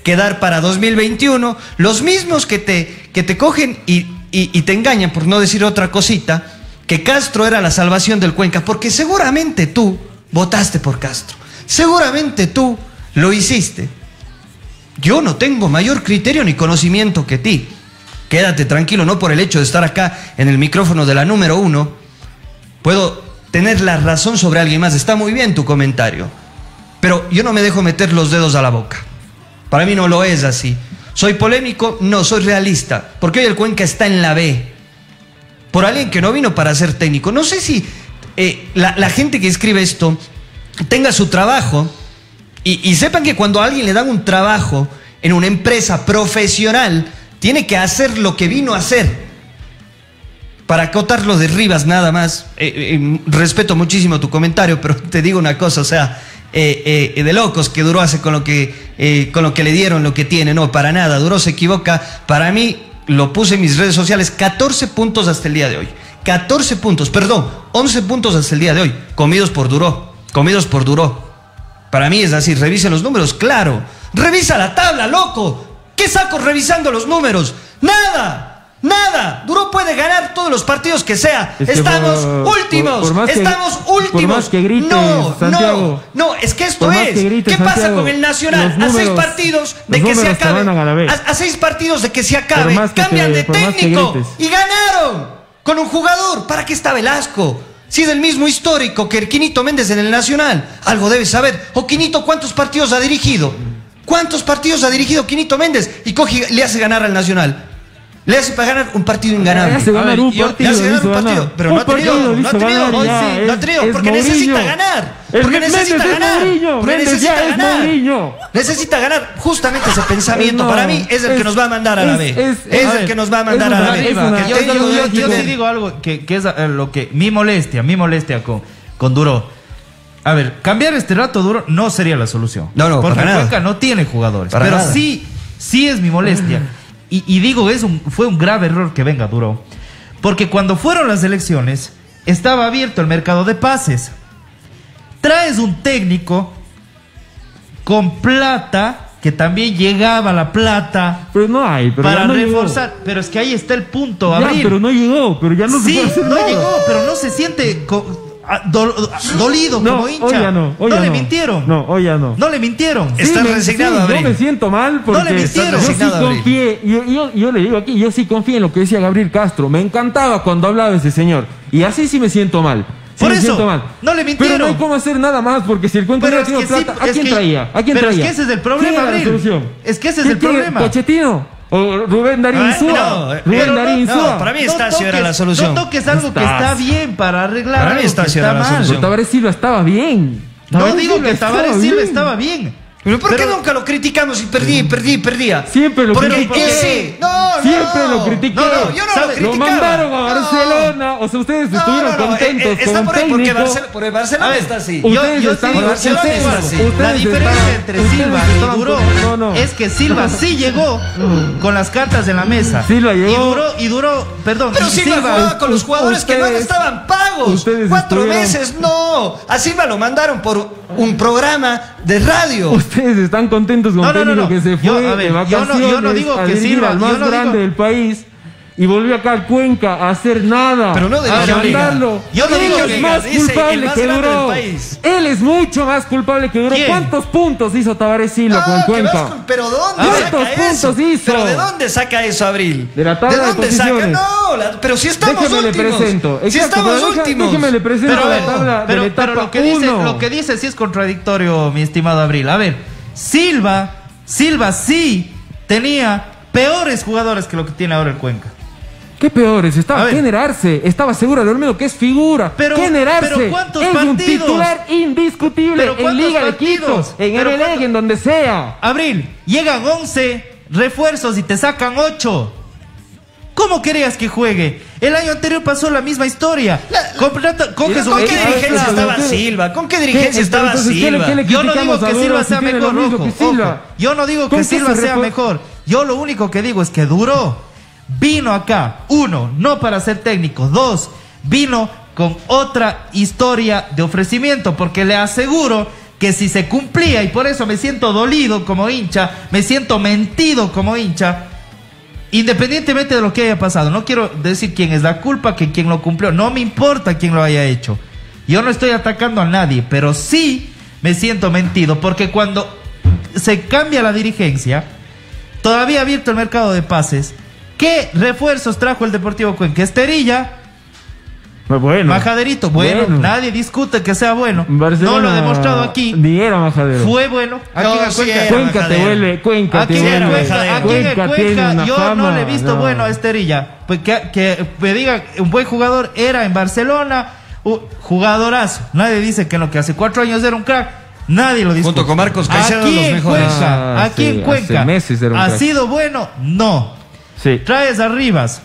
quedar para 2021, los mismos que te cogen y te engañan, por no decir otra cosita, que Castro era la salvación del Cuenca, porque seguramente tú votaste por Castro, seguramente tú lo hiciste. Yo no tengo mayor criterio ni conocimiento que ti. Quédate tranquilo, no por el hecho de estar acá en el micrófono de la número 1, puedo tener la razón sobre alguien más. Está muy bien tu comentario, pero yo no me dejo meter los dedos a la boca. Para mí no lo es así. ¿Soy polémico? No, soy realista, porque hoy el Cuenca está en la B, por alguien que no vino para ser técnico. No sé si la gente que escribe esto tenga su trabajo y sepan que cuando a alguien le dan un trabajo en una empresa profesional, tiene que hacer lo que vino a hacer. Para acotarlo de Rivas nada más, respeto muchísimo tu comentario, pero te digo una cosa, o sea, de locos que Duró hace con lo que le dieron, lo que tiene. No, para nada, Duró se equivoca. Para mí, lo puse en mis redes sociales, 14 puntos hasta el día de hoy. 14 puntos, perdón, 11 puntos hasta el día de hoy, comidos por Duró. Para mí es así, revisen los números, claro. Revisa la tabla, loco. ¿Qué saco revisando los números? Nada. Duró puede ganar todos los partidos que sea. Estamos últimos. Por más que grites, Santiago. No, es que esto es. ¿Qué pasa con el Nacional? A 6 partidos de que se acabe. A 6 partidos de que se acabe. Cambian de técnico y ganaron con un jugador. ¿Para qué está Velasco? Si es el mismo histórico que el Quinito Méndez en el Nacional. Algo debe saber. O Quinito, ¿cuántos partidos ha dirigido? ¿Cuántos partidos ha dirigido Quinito Méndez? Y coge, le hace ganar al Nacional. Le hace para ganar un partido inganable. Le hace ganar un partido. Pero no ha tenido. Porque necesita ganar. Necesita ganar justamente ese pensamiento. Para mí es el que nos va a mandar a la B. Es el que nos va a mandar a la B. Yo te digo algo que es lo que mi molestia con Duró. A ver, cambiar este rato Duró no sería la solución. No, porque el Cuenca no tiene jugadores. Pero sí es mi molestia. Y digo, fue un grave error que venga Duró. Porque cuando fueron las elecciones, estaba abierto el mercado de pases. Traes un técnico con plata, que también llegaba la plata. Pero no hay, para reforzar. Pero es que ahí está el punto, Abril. Pero no llegó, pero ya no se puede hacer nada. No llegó, pero no se siente dolido como hincha. Hoy ya no. Le mintieron. No, hoy ya no. No le mintieron. Está resignado, Abril. Yo me siento mal porque no le mintieron. Yo sí confié. Yo le digo aquí, yo sí confié en lo que decía Gabriel Castro. Me encantaba cuando hablaba ese señor. Y así sí me siento mal. Por eso, no le mintieron. Pero no hay cómo hacer nada más, porque si el Cuenca hubiera tenido plata, ¿a quién traía? Pero es que ese es el problema, Abril. Es que ese es el problema. ¿Pochettino? ¿O Rubén Darín Insúa? No, para mí Estacio era la solución. No toques algo que está bien para arreglar. Para mí Estacio era la solución. Tavares Silva estaba bien. No digo que Tavares Silva estaba bien. ¿Pero por qué nunca lo criticamos y perdía? Siempre lo criticamos. Siempre lo critiqué. No, yo no lo criticaba. Lo mandaron a Barcelona. O sea, ustedes estuvieron contentos con un técnico. Porque Barcelona está así. La diferencia entre Silva y Duró es que Silva sí llegó con las cartas en la mesa. Silva llegó. Y Duró, perdón. Pero Silva jugaba con los jugadores que no estaban pagos. 4 meses, no. A Silva lo mandaron por un programa de radio. Ustedes están contentos con técnico que se fue de vacaciones yo no digo que Silva, al más grande del país y volvió acá al Cuenca a hacer nada. Pero no a mandarlo. Yo no digo que es más culpable que Duró. Él es mucho más culpable que Duró. ¿Cuántos puntos hizo Tavares Silva con Cuenca? ¿Pero dónde ¿Cuántos puntos hizo? ¿Pero de dónde saca eso, Abril? De la tabla de posiciones. Pero si estamos últimos. Le presento. Si estamos últimos. Déjeme le presento la tabla de la etapa 1. Pero lo que dice sí es contradictorio, mi estimado Abril. A ver, Silva sí tenía peores jugadores que lo que tiene ahora el Cuenca. ¿Qué peores? Estaba generarse. Estaba seguro de Olmedo, que es figura. Generarse. Pero ¿cuántos es partidos? Un titular indiscutible en Liga de Quito, en Emelec, en donde sea. Abril, llegan 11 refuerzos y te sacan 8. ¿Cómo querías que juegue? El año anterior pasó la misma historia. ¿Con qué dirigencia estaba Silva? ¿Con qué dirigencia estaba Silva? Yo no digo que Silva sea mejor, Rojo. Yo no digo que Silva sea mejor. Yo lo único que digo es que Duró vino acá, 1, no para ser técnico, 2, vino con otra historia de ofrecimiento, porque le aseguro que si se cumplía, y por eso me siento dolido como hincha, me siento mentido como hincha, independientemente de lo que haya pasado. No quiero decir quién es la culpa, que quién lo cumplió, no me importa quién lo haya hecho. Yo no estoy atacando a nadie, pero sí me siento mentido, porque cuando se cambia la dirigencia, todavía abierto el mercado de pases, ¿qué refuerzos trajo el Deportivo Cuenca? Esterilla, bueno, Majaderito, bueno, nadie discute que sea bueno. Barcelona, no lo ha demostrado aquí. Ni era Majadero. Fue bueno. Aquí No, en sí Cuenca. era Cuenca te vuelve, Cuenca Aquí te en vuelve. Cuenca, aquí en Cuenca tiene Cuenca una yo fama, no le he visto no. bueno a Esterilla. Pues que me digan, un buen jugador era en Barcelona, jugadorazo. Nadie dice que no, que hace 4 años era un crack. Nadie lo discute. Junto con Marcos Caicedo, aquí los en mejores. Cuenca, aquí sí, en Cuenca, hace meses era un ¿ha crack. sido bueno? No. Sí, Traes a Rivas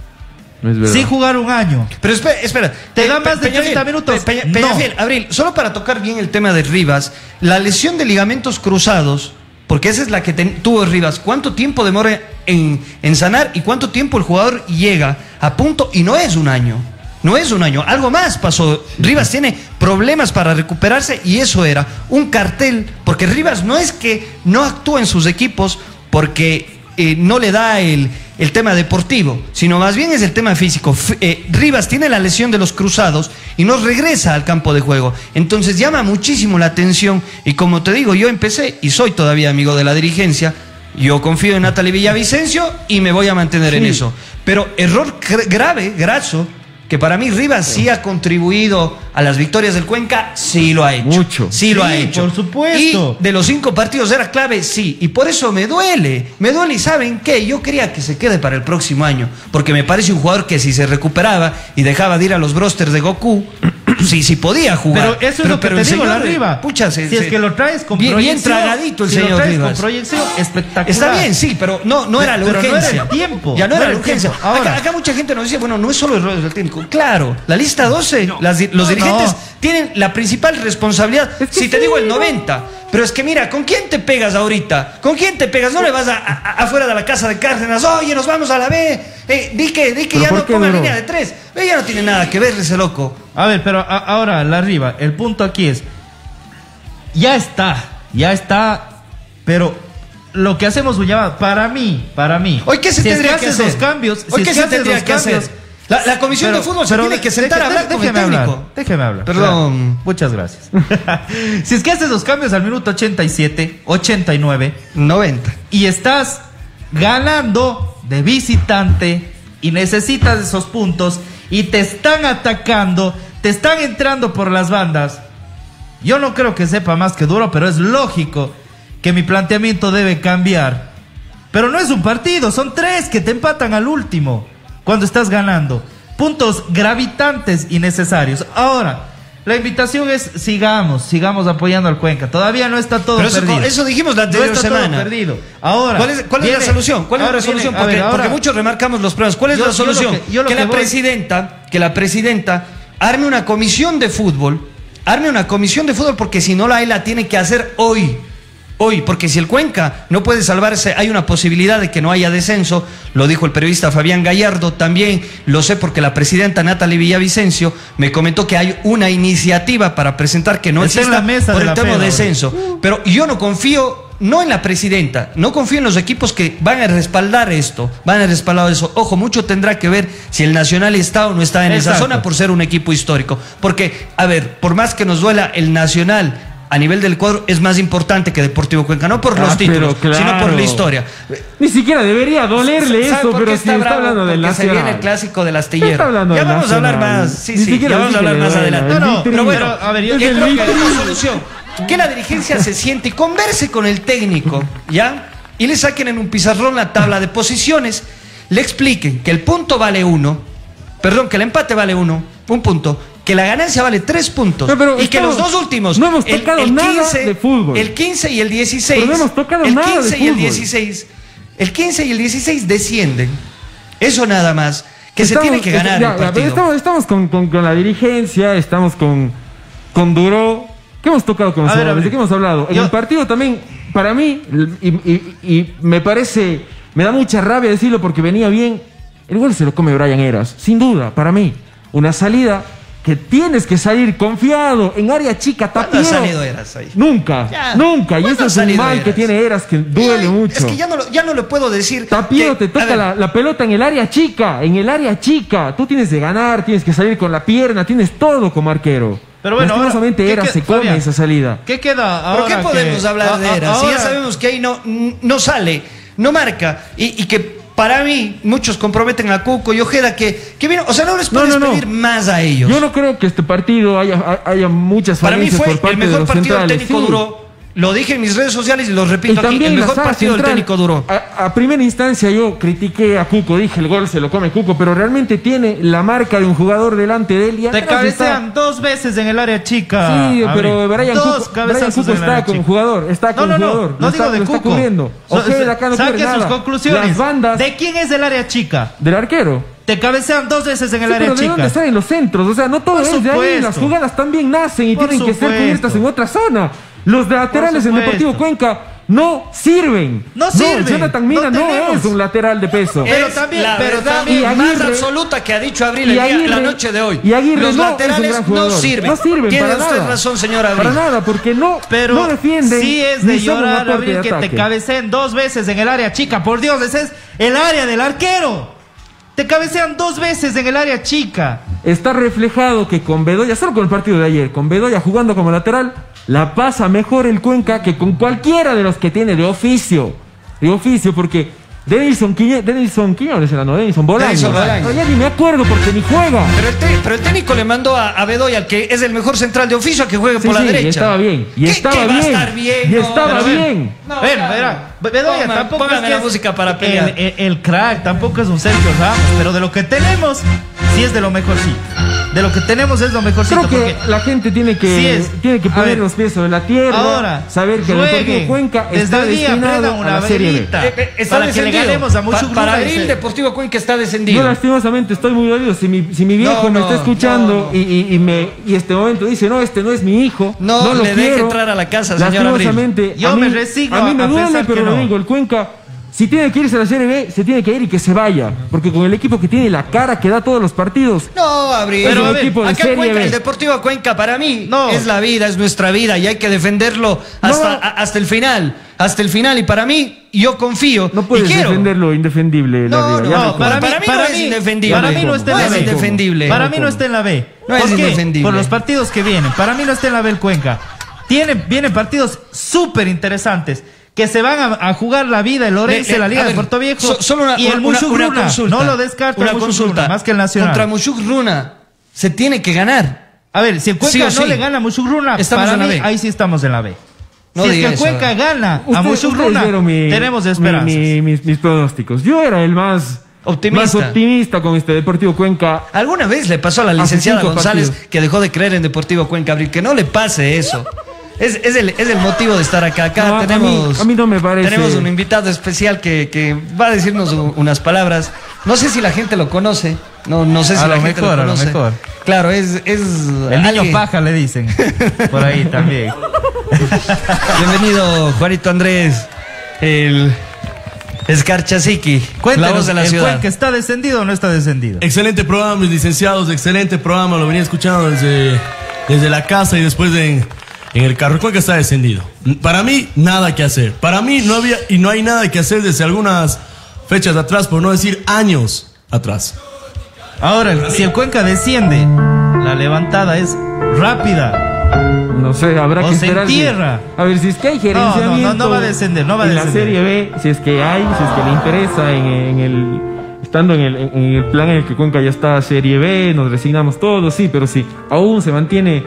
es verdad. sin jugar un año. Pero espera. ¿Te da más de Peñafiel, 30 minutos? Peñafiel, Abril, solo para tocar bien el tema de Rivas, la lesión de ligamentos cruzados, porque esa es la que tuvo Rivas, ¿cuánto tiempo demora en sanar y cuánto tiempo el jugador llega a punto? Y no es un año. No es un año, algo más pasó. Rivas tiene problemas para recuperarse y eso era un cartel, porque Rivas no es que no actúa en sus equipos porque no le da el tema deportivo, sino más bien es el tema físico. Rivas tiene la lesión de los cruzados y no regresa al campo de juego. Entonces llama muchísimo la atención y como te digo, yo empecé y soy todavía amigo de la dirigencia. Yo confío en Natalie Villavicencio y me voy a mantener en eso. Pero error grave, graso, que para mí Rivas sí ha contribuido a las victorias del Cuenca, sí lo ha hecho. Mucho. Sí lo ha hecho. Por supuesto. Y de los 5 partidos era clave, sí. Y por eso me duele. Me duele y ¿saben qué? Yo quería que se quede para el próximo año. Porque me parece un jugador que si se recuperaba y dejaba de ir a los brosters de Goku, sí podía jugar. Pero eso es lo que te digo, la Riva. Pucha, si es que lo traes con bien proyección. tragadito el si señor lo traes Rivas. con proyección, espectacular. Está bien, sí, pero no era la Pero no urgencia. era el tiempo. Ya no era la el urgencia. tiempo. Ahora, Acá mucha gente nos dice, bueno, no es solo errores del técnico. Claro, la lista 12, los dirigentes tienen la principal responsabilidad. Es que si te sí, digo el ¿no? 90, pero es que mira, ¿con quién te pegas ahorita? ¿Con quién te pegas? No le vas afuera de la casa de Cárdenas, oye, nos vamos a la B. Di que ya no ponga línea de 3. Ya no tiene nada que ver ese loco. a ver, pero ahora, la Riva, el punto aquí es, ya está, pero lo que hacemos un llamado, para mí. Hoy, ¿qué se si tendría es que que haces hacer? los cambios, Hoy, si ¿qué es se que haces tendría los que cambios, hacer? La comisión de fútbol se tiene que sentar a hablar con el técnico. Déjeme hablar. Perdón. Claro. Muchas gracias. Si es que haces los cambios al minuto 87, 89 90. y estás ganando de visitante y necesitas esos puntos y te están atacando, te están entrando por las bandas, yo no creo que sepa más que duro, pero es lógico que mi planteamiento debe cambiar. Pero no es un partido, son 3 que te empatan al último cuando estás ganando. Puntos gravitantes y necesarios. Ahora, la invitación es sigamos apoyando al Cuenca. Todavía no está todo perdido. Eso dijimos la anterior no está semana. todo perdido. Ahora, ¿Cuál es la solución? ¿Cuál es la solución? Porque muchos remarcamos los problemas. ¿Cuál es la solución? Que la presidenta arme una comisión de fútbol. Arme una comisión de fútbol porque si no la tiene que hacer hoy. Porque si el Cuenca no puede salvarse, hay una posibilidad de que no haya descenso, lo dijo el periodista Fabián Gallardo, también lo sé porque la presidenta Natalie Villavicencio me comentó que hay una iniciativa para presentar que no exista por el tema de descenso. Pero yo no confío, no en la presidenta, no confío en los equipos que van a respaldar esto, van a respaldar eso. Ojo, mucho tendrá que ver si el Nacional está o no está en esa zona por ser un equipo histórico. Porque, a ver, por más que nos duela el Nacional, a nivel del cuadro es más importante que Deportivo Cuenca, no por los títulos, sino por la historia. Ni siquiera debería dolerle eso, pero si está hablando del Nacional. Se viene el clásico del astillero. Ya vamos a hablar más, ya vamos a hablar más adelante. Pero bueno, a ver, yo creo que hay una solución. Que la dirigencia se siente y converse con el técnico, ¿ya? Y le saquen en un pizarrón la tabla de posiciones, le expliquen que el punto vale 1, perdón, que el empate vale 1, un punto, que la ganancia vale 3 puntos y que los dos últimos, no hemos tocado nada de fútbol. El 15 y el 16, pero no hemos tocado el nada 15 de y el fútbol. 16, el 15 y el 16 descienden. Eso nada más, que se tiene que ganar el partido. Estamos con la dirigencia, estamos con Duró. ¿Qué hemos tocado con los jugadores? ¿De qué hemos hablado? En el partido también, para mí, y me parece, me da mucha rabia decirlo porque venía bien, el gol se lo come Brian Heras, sin duda, para mí. Una salida que tienes que salir confiado en área chica. ¿Cuándo ha Tapiero. salido Eras ahí? Nunca, nunca. Y eso es un mal Eras? que tiene Eras, que duele mucho. Es que ya no le puedo decir. Tapiero, que, te toca la pelota en el área chica, en el área chica. Tú tienes de ganar, tienes que salir con la pierna, tienes todo como arquero. Pero bueno, lastimosamente Eras se come Fabián, esa salida. ¿Qué queda ahora? ¿Por qué podemos hablar de Eras? Si ya sabemos que ahí no sale, no marca y que para mí muchos comprometen a Cuco y Ojeda que vino, o sea, no les puedes pedir más a ellos. Yo no creo que este partido haya muchas Para mí falencias fue por parte el de mejor los partido del centrales. técnico Sí. Duró. Lo dije en mis redes sociales y lo repito Y aquí. también El la mejor saga partido del central. técnico Duró. A primera instancia yo critiqué a Cuco, dije el gol se lo come Cuco, pero realmente tiene la marca de un jugador delante de él. Y Te atrás cabecean está... 2 veces en el área chica. Sí, pero Abril. Brian Dos Cuco cabezazos en el área está con chica. jugador, está con jugador. No digo de lo está Cuco. cubriendo. Ojeda acá no Saque cubre sus nada. conclusiones. Las bandas ¿De quién es el área chica? del arquero. Te cabecean 2 veces en el Sí, área pero ¿de dónde chica. salen los centros? O sea, no todo Por es de ahí. supuesto. Las jugadas también nacen y Por tienen que ser supuesto. cubiertas en otra zona. Los laterales en supuesto. Deportivo Cuenca no sirven. No sirven. Jonathan Mina No no tenemos. es un lateral de peso. Pero Es también- la pero verdad también- Y más Aguirre- absoluta que ha dicho Abril y el día- la Aguirre- noche de hoy. y Aguirre Los no es un laterales gran no jugador. sirven. No sirven Tiene para usted nada. razón, señor Abril. Para nada, porque no defienden. sí es de ni son un llorar, aporte Abril, de que te ataque. cabeceen 2 veces en el área chica. Por Dios, ese es el área del arquero. Te cabecean 2 veces en el área chica. Está reflejado que con Bedoya, solo con el partido de ayer, con Bedoya jugando como lateral, la pasa mejor el Cuenca que con cualquiera de los que tiene de oficio. De oficio, porque Denilson Quiñones era, no, Denilson Bolaños. Denilson Bolaños. No, ya ni me acuerdo porque ni juega. Pero el técnico le mandó a Bedoya, que es el mejor central de oficio, a que juegue Sí, por la sí, derecha. y estaba bien. Y ¿Qué- estaba qué va a bien. estar bien? Y No, estaba pero a ver, bien. No, bueno, ya. verá, Bedoya tampoco Póngame es la que música para pelear. el crack, tampoco es un Sergio Ramos, pero de lo que tenemos, sí es de lo mejorcito. De lo que tenemos es lo mejorcito. Creo que porque la gente tiene Sí que, es. tiene que A poner ver, los pies sobre la tierra. ahora, saber que el Deportivo jueguen. Cuenca Desde está el día destinado prendan a una la Serie B. velita. Está para que le descendido. ganemos a Mucho Para Abril, Deportivo Cuenca está descendido. Yo lastimosamente estoy muy dolido. Si mi viejo me está escuchando y este momento dice, no, este no es mi hijo. No lo le deje quiero. entrar a la casa, señor Abril. Lastimosamente, Yo me resigno a mí me a duele, pensar pero que lo no. digo, el Cuenca, si tiene que irse a la Serie B, se tiene que ir y que se vaya. Porque con el equipo que tiene, la cara que da todos los partidos, No, Abril. Pero a el ver, equipo de acá Serie Cuenca, B. el Deportivo Cuenca para mí No. es la vida, es nuestra vida y hay que defenderlo hasta el final. Hasta el final. Y para mí, yo confío. No puedes y quiero. defender lo indefendible. No, Larriba, ya no, me para acuerdo. mí no es indefendible. Para mí no está en No la es B. indefendible. Para mí no está en la B. No es ¿Por qué? indefendible. Por los partidos que vienen. Para mí no está en la B el Cuenca. Vienen partidos súper interesantes que se van a jugar la vida, el Orense, la Liga a de ver, Puerto Viejo solo y el una Mushuk Runa. consulta. No lo descarto Una el Mushuk consulta. Runa, más que el Nacional. Contra Mushuk Runa se tiene que ganar. A ver, si el Cuenca Sí o no sí. le gana a Mushuk Runa, Estamos para en la mí B. ahí sí estamos en la B. No si es que diga el eso. Cuenca gana a Ustedes Mushuk Runa, vieron tenemos esperanzas. mis pronósticos. Yo era el más Optimista. más optimista con este Deportivo Cuenca. ¿Alguna vez le pasó a la Hace licenciada 5 González partidos. que dejó de creer en Deportivo Cuenca, Abril? Que no le pase eso. Es el motivo de estar acá. Acá No, tenemos. a mí no me parece. Tenemos un invitado especial que va a decirnos unas palabras. No sé si la gente lo conoce. No sé si A la lo gente mejor, lo a lo conoce. mejor. Claro, es El niño alguien- paja le dicen. Por ahí también. Bienvenido, Juanito Andrés, el Escarchaziqui, la Cuéntanos, voz de la ¿el ciudad. Cuenca está descendido o no está descendido? Excelente programa, mis licenciados, excelente programa, lo venía escuchando desde la casa y después en el carro. El Cuenca está descendido. Para mí, nada que hacer. Para mí no había y no hay nada que hacer desde algunas fechas atrás, por no decir años atrás. Ahora, si el Cuenca desciende, la levantada es rápida. No sé, habrá O que se esperar. entierra. A ver, si es que hay gerenciamiento. No va a descender, no va a en descender. la Serie B, si es que le interesa estando en el plan en el que Cuenca ya está Serie B, nos resignamos todos, sí, pero si aún se mantiene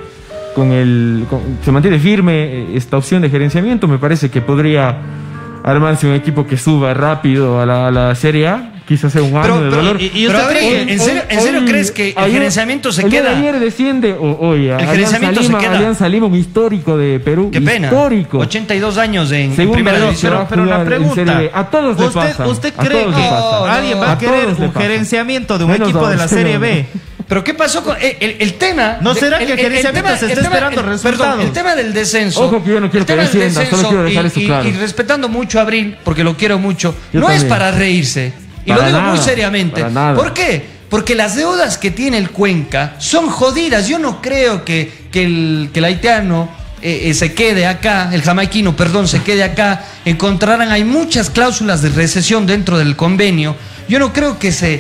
se mantiene firme esta opción de gerenciamiento, me parece que podría armarse un equipo que suba rápido a la Serie A. Quizás sea un año de dolor. y Pero usted a ver, cree que- ¿en serio crees que el gerenciamiento se el día de queda? ayer desciende, oye, El gerenciamiento se queda. Alianza Lima, un histórico de Perú. Qué pena. Histórico. 82 años en Segunda primera vez, división. pero la jugar en pregunta, Serie B. A todos le pasa. ¿Usted A cree todos que le pasa. alguien va a A querer todos le un pasa. gerenciamiento de un Menos equipo de la a usted, Serie no. B? Pero ¿qué pasó con el tema? ¿No será que el gerenciamiento se está esperando Perdón, resultados? el tema del descenso. Ojo que yo no quiero el tema que del descienda, solo descenso quiero dejar eso claro. y respetando mucho a Abril, porque lo quiero mucho, Yo no es también. para reírse. Y Para lo digo nada, muy seriamente. para nada. ¿Por qué? Porque las deudas que tiene el Cuenca son jodidas. Yo no creo que el haitiano se quede acá, el jamaiquino, perdón, se quede acá. Encontrarán, hay muchas cláusulas de recesión dentro del convenio. Yo no creo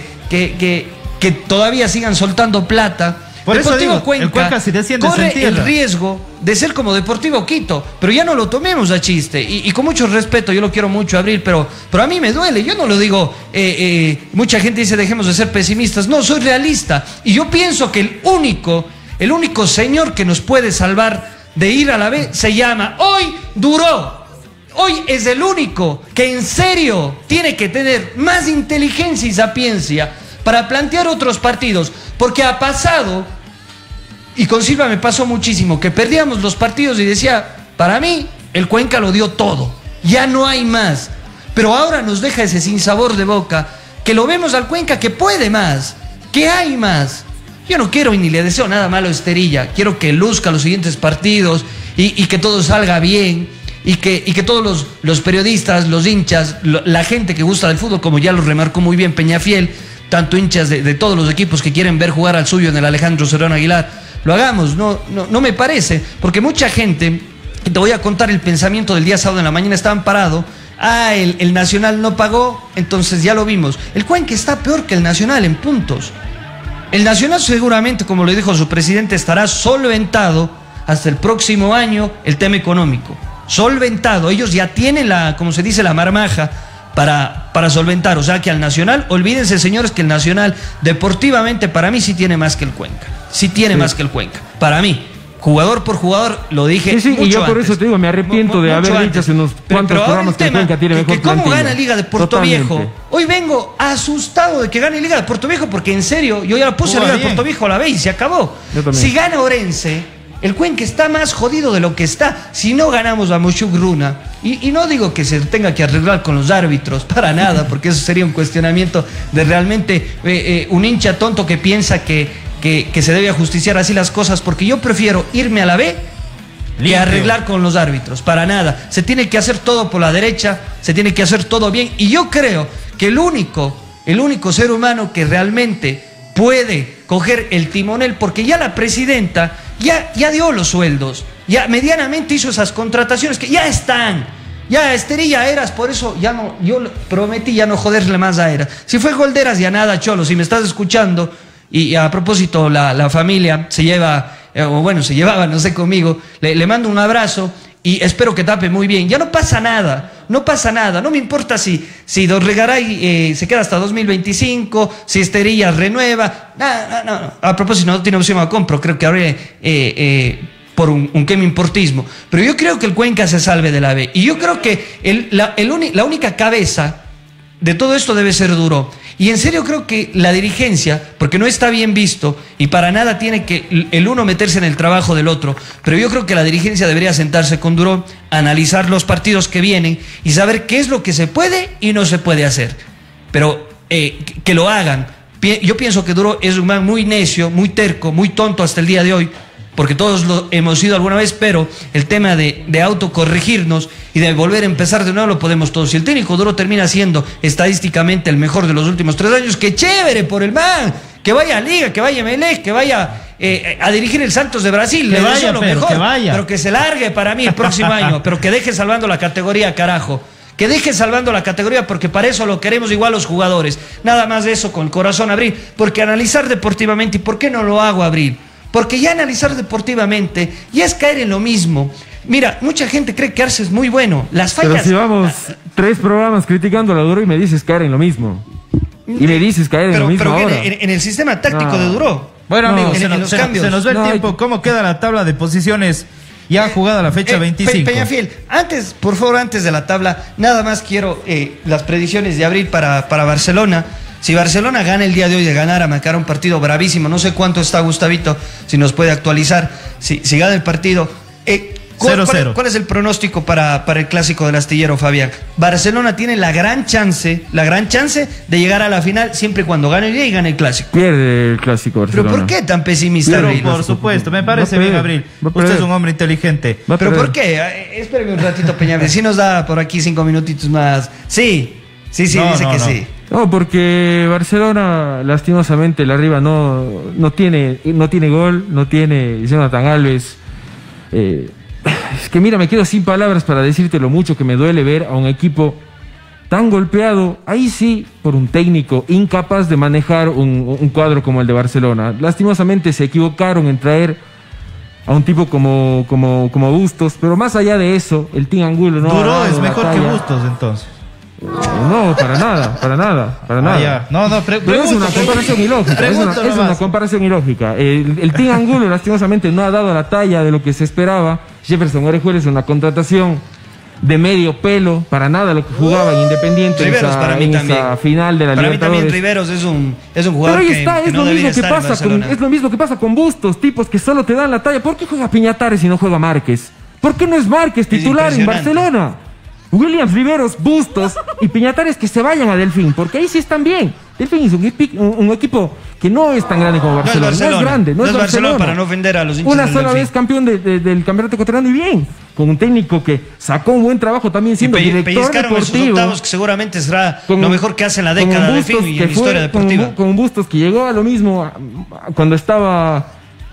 que todavía sigan soltando plata. Por eso Deportivo digo, el Cuenca si desciende corre se entierra. el riesgo de ser como Deportivo Quito, pero ya no lo tomemos a chiste. Y con mucho respeto, yo lo quiero mucho, Abril, pero a mí me duele. Yo no lo digo, mucha gente dice dejemos de ser pesimistas. No, soy realista. Y yo pienso que el único señor que nos puede salvar de ir a la B se llama Hoy Duró. Hoy es el único que en serio tiene que tener más inteligencia y sapiencia para plantear otros partidos, porque ha pasado, y con Silva me pasó muchísimo, que perdíamos los partidos y decía, para mí, el Cuenca lo dio todo, ya no hay más. Pero ahora nos deja ese sinsabor de boca, que lo vemos al Cuenca que puede más, que hay más. Yo no quiero y ni le deseo nada malo a Esterilla, quiero que luzca los siguientes partidos y que todo salga bien, y que todos los periodistas, los hinchas, la gente que gusta del fútbol, como ya lo remarcó muy bien Peñafiel, tanto hinchas de todos los equipos que quieren ver jugar al suyo en el Alejandro Serrano Aguilar, lo hagamos. No me parece, porque mucha gente, te voy a contar el pensamiento del día sábado en la mañana, estaban parados, el Nacional no pagó, entonces ya lo vimos. El Cuenca está peor que el Nacional en puntos. El Nacional seguramente, como lo dijo su presidente, estará solventado hasta el próximo año el tema económico. Solventado, ellos ya tienen como se dice, la marmaja para solventar. O sea que al Nacional, olvídense señores que el Nacional deportivamente para mí sí tiene más que el Cuenca. Sí tiene más que el Cuenca. Para mí, jugador por jugador, lo dije mucho y yo por antes. eso te digo, me arrepiento de haber dicho hace unos cuantos programas que el Cuenca tiene mejor plantilla. ¿Cómo gana Liga de Puerto Viejo? Hoy vengo asustado de que gane Liga de Puerto Viejo, porque en serio, yo ya la puse Liga de Puerto Viejo a la vez y se acabó. Si gana Orense, el Cuenca está más jodido de lo que está. Si no ganamos a Moshuk Runa, y no digo que se tenga que arreglar con los árbitros, para nada, porque eso sería un cuestionamiento de realmente un hincha tonto que piensa que se debe ajusticiar así las cosas, porque yo prefiero irme a la B que arreglar con los árbitros, para nada. Se tiene que hacer todo por la derecha, se tiene que hacer todo bien, y yo creo que el único ser humano que realmente puede coger el timonel, porque ya la presidenta ya dio los sueldos, ya medianamente hizo esas contrataciones que ya están. Ya Esterilla Eras, por eso ya no, yo prometí ya no joderle más a Eras. Si fue Golderas, ya nada, Cholo, si me estás escuchando, y a propósito, la familia se lleva, se llevaba, no sé, conmigo, le mando un abrazo y espero que tape muy bien. Ya no pasa nada, no me importa si Don Regaray se queda hasta 2025, si Esterilla renueva, no. A propósito, no tiene opción a compro, creo que ahora por un quema importismo, pero yo creo que el Cuenca se salve de la B, y yo creo que la única cabeza de todo esto debe ser Duró. Y en serio creo que la dirigencia, porque no está bien visto y para nada tiene que el uno meterse en el trabajo del otro, pero yo creo que la dirigencia debería sentarse con Duró, analizar los partidos que vienen y saber qué es lo que se puede y no se puede hacer. Pero que lo hagan. Yo pienso que Duró es un man muy necio, muy terco, muy tonto hasta el día de hoy, porque todos lo hemos sido alguna vez, pero el tema de autocorregirnos y de volver a empezar de nuevo lo podemos todos. Si el técnico Duró termina siendo estadísticamente el mejor de los últimos 3 años, ¡qué chévere por el man! Que vaya a Liga, que vaya a Melec, que vaya a dirigir el Santos de Brasil, le deseo lo mejor, pero que se largue para mí el próximo año, pero que deje salvando la categoría, carajo. Que deje salvando la categoría, porque para eso lo queremos igual los jugadores. Nada más de eso, con el corazón, Abril, porque analizar deportivamente, ¿y por qué no lo hago, Abril? Porque ya analizar deportivamente ya es caer en lo mismo. Mira, mucha gente cree que Arce es muy bueno. Las fallas... Pero si vamos 3 programas criticando a Duró y me dices caer en lo mismo. Y me dices caer en lo mismo ahora. En el sistema táctico de Duró. Bueno, amigos, se nos ve el tiempo. ¿Cómo queda la tabla de posiciones ya jugada la fecha 25? Peñafiel, por favor, antes de la tabla, nada más quiero las predicciones de Abril para Barcelona. Si Barcelona gana el día de hoy, de ganar a marcar un partido bravísimo, no sé cuánto está Gustavito, si nos puede actualizar, si gana el partido, 0-0. ¿Cuál es el pronóstico para el clásico del Astillero, Fabián? Barcelona tiene la gran chance de llegar a la final siempre y cuando gane el día y gane el clásico. Pierde el clásico Barcelona. ¿Pero por qué tan pesimista, Abril? Por supuesto, me parece bien, Abril. Usted es un hombre inteligente. ¿Pero por qué? Espéreme un ratito, Peñafiel, si nos da por aquí 5 minutitos más. Sí, dice que sí. No, porque Barcelona, lastimosamente, el arriba no tiene gol, no tiene Jonathan Alves. Es que mira, me quedo sin palabras para decirte lo mucho que me duele ver a un equipo tan golpeado, ahí sí, por un técnico incapaz de manejar un cuadro como el de Barcelona. Lastimosamente se equivocaron en traer a un tipo como Bustos, pero más allá de eso, el Team Angulo no Duró ha dado es la mejor que talla. Bustos, entonces. No, para nada. Ya. No, Pero es una comparación ilógica. Es una comparación ilógica. El Team Angulo, lastimosamente, no ha dado la talla de lo que se esperaba. Jefferson Orejuela es una contratación de medio pelo, para nada lo que jugaba en Independiente Riveros, para mí en también. esa final de la Para mí Libertadores. también Riveros es un jugador Pero ahí está, que es no lo debería mismo que estar en pasa Barcelona. es lo mismo que pasa con Bustos, tipos que solo te dan la talla. ¿Por qué juega Piñatares y no juega Márquez? ¿Por qué no es Márquez titular en impresionante. Barcelona? Williams, Riveros, Bustos y Piñatares que se vayan a Delfín, porque ahí sí están bien. Delfín es un equipo que no es tan grande como Barcelona. No es grande, no es Barcelona. Para no ofender a los hinchas Una del sola Delfín. vez campeón del campeonato ecuatoriano y bien. Con un técnico que sacó un buen trabajo también siendo director pellizcaron esos deportivo. octavos que seguramente será Con lo un- mejor que hace en la con un década de Bustos Delfín y que en la fue- historia deportiva. Con un Bustos que llegó a lo mismo cuando estaba,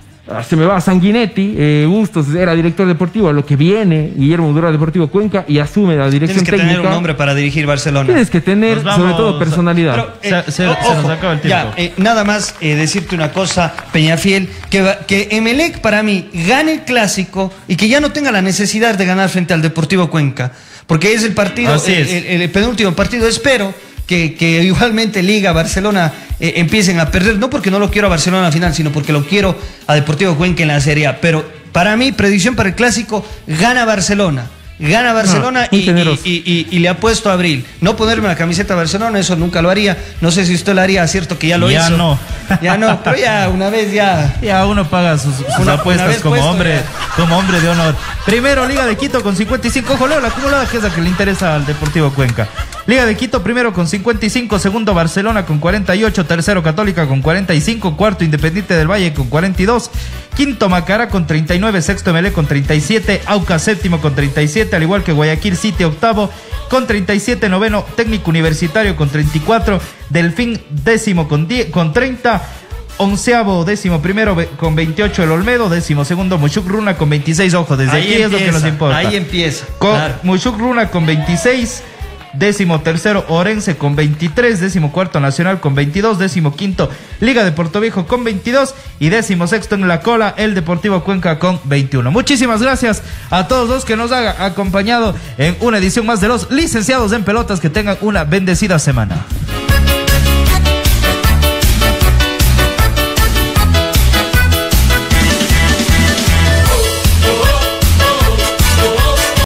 se me va, Sanguinetti. Bustos era director deportivo, a lo que viene Guillermo Udora Deportivo Cuenca y asume la dirección Tienes que técnica. tener un hombre para dirigir Barcelona. Tienes que tener, Nos vamos sobre todo, personalidad. Pero, Se nos acaba el tiempo. Ya, nada más decirte una cosa, Peñafiel, que Emelec para mí gane el clásico y que ya no tenga la necesidad de ganar frente al Deportivo Cuenca, porque es el partido, Así es. el penúltimo partido. Espero que igualmente Liga, Barcelona empiecen a perder, no porque no lo quiero a Barcelona en la final, sino porque lo quiero a Deportivo Cuenca en la Serie A. Pero para mí, predicción para el clásico, gana Barcelona. Gana Barcelona muy generoso. y le apuesto a Abril. No ponerme la camiseta de Barcelona, eso nunca lo haría. No sé si usted lo haría, cierto que ya lo Ya hizo. no. Ya no, pero ya una vez ya. Ya uno paga sus Una apuestas vez como puesto, hombre de honor. Primero Liga de Quito con 55. Ojo, Leo, la acumulada que es la que le interesa al Deportivo Cuenca. Liga de Quito primero con 55, segundo Barcelona con 48, tercero Católica con 45, cuarto Independiente del Valle con 42, quinto Macará con 39, sexto Emelec con 37, Aucas séptimo con 37, al igual que Guayaquil City octavo con 37, noveno Técnico Universitario con 34, Delfín décimo con 30, onceavo, décimo primero con 28 el Olmedo, décimo segundo Mushuk Runa con 26, ojo, desde Ahí aquí es lo que nos importa. Ahí empieza. Con Claro. Mushuk Runa con 26, décimo tercero Orense con 23, décimo cuarto Nacional con 22, décimo quinto Liga de Puerto Viejo con 22 y décimo sexto en la cola el Deportivo Cuenca con 21. Muchísimas gracias a todos los que nos han acompañado en una edición más de los Licenciados en Pelotas. Que tengan una bendecida semana.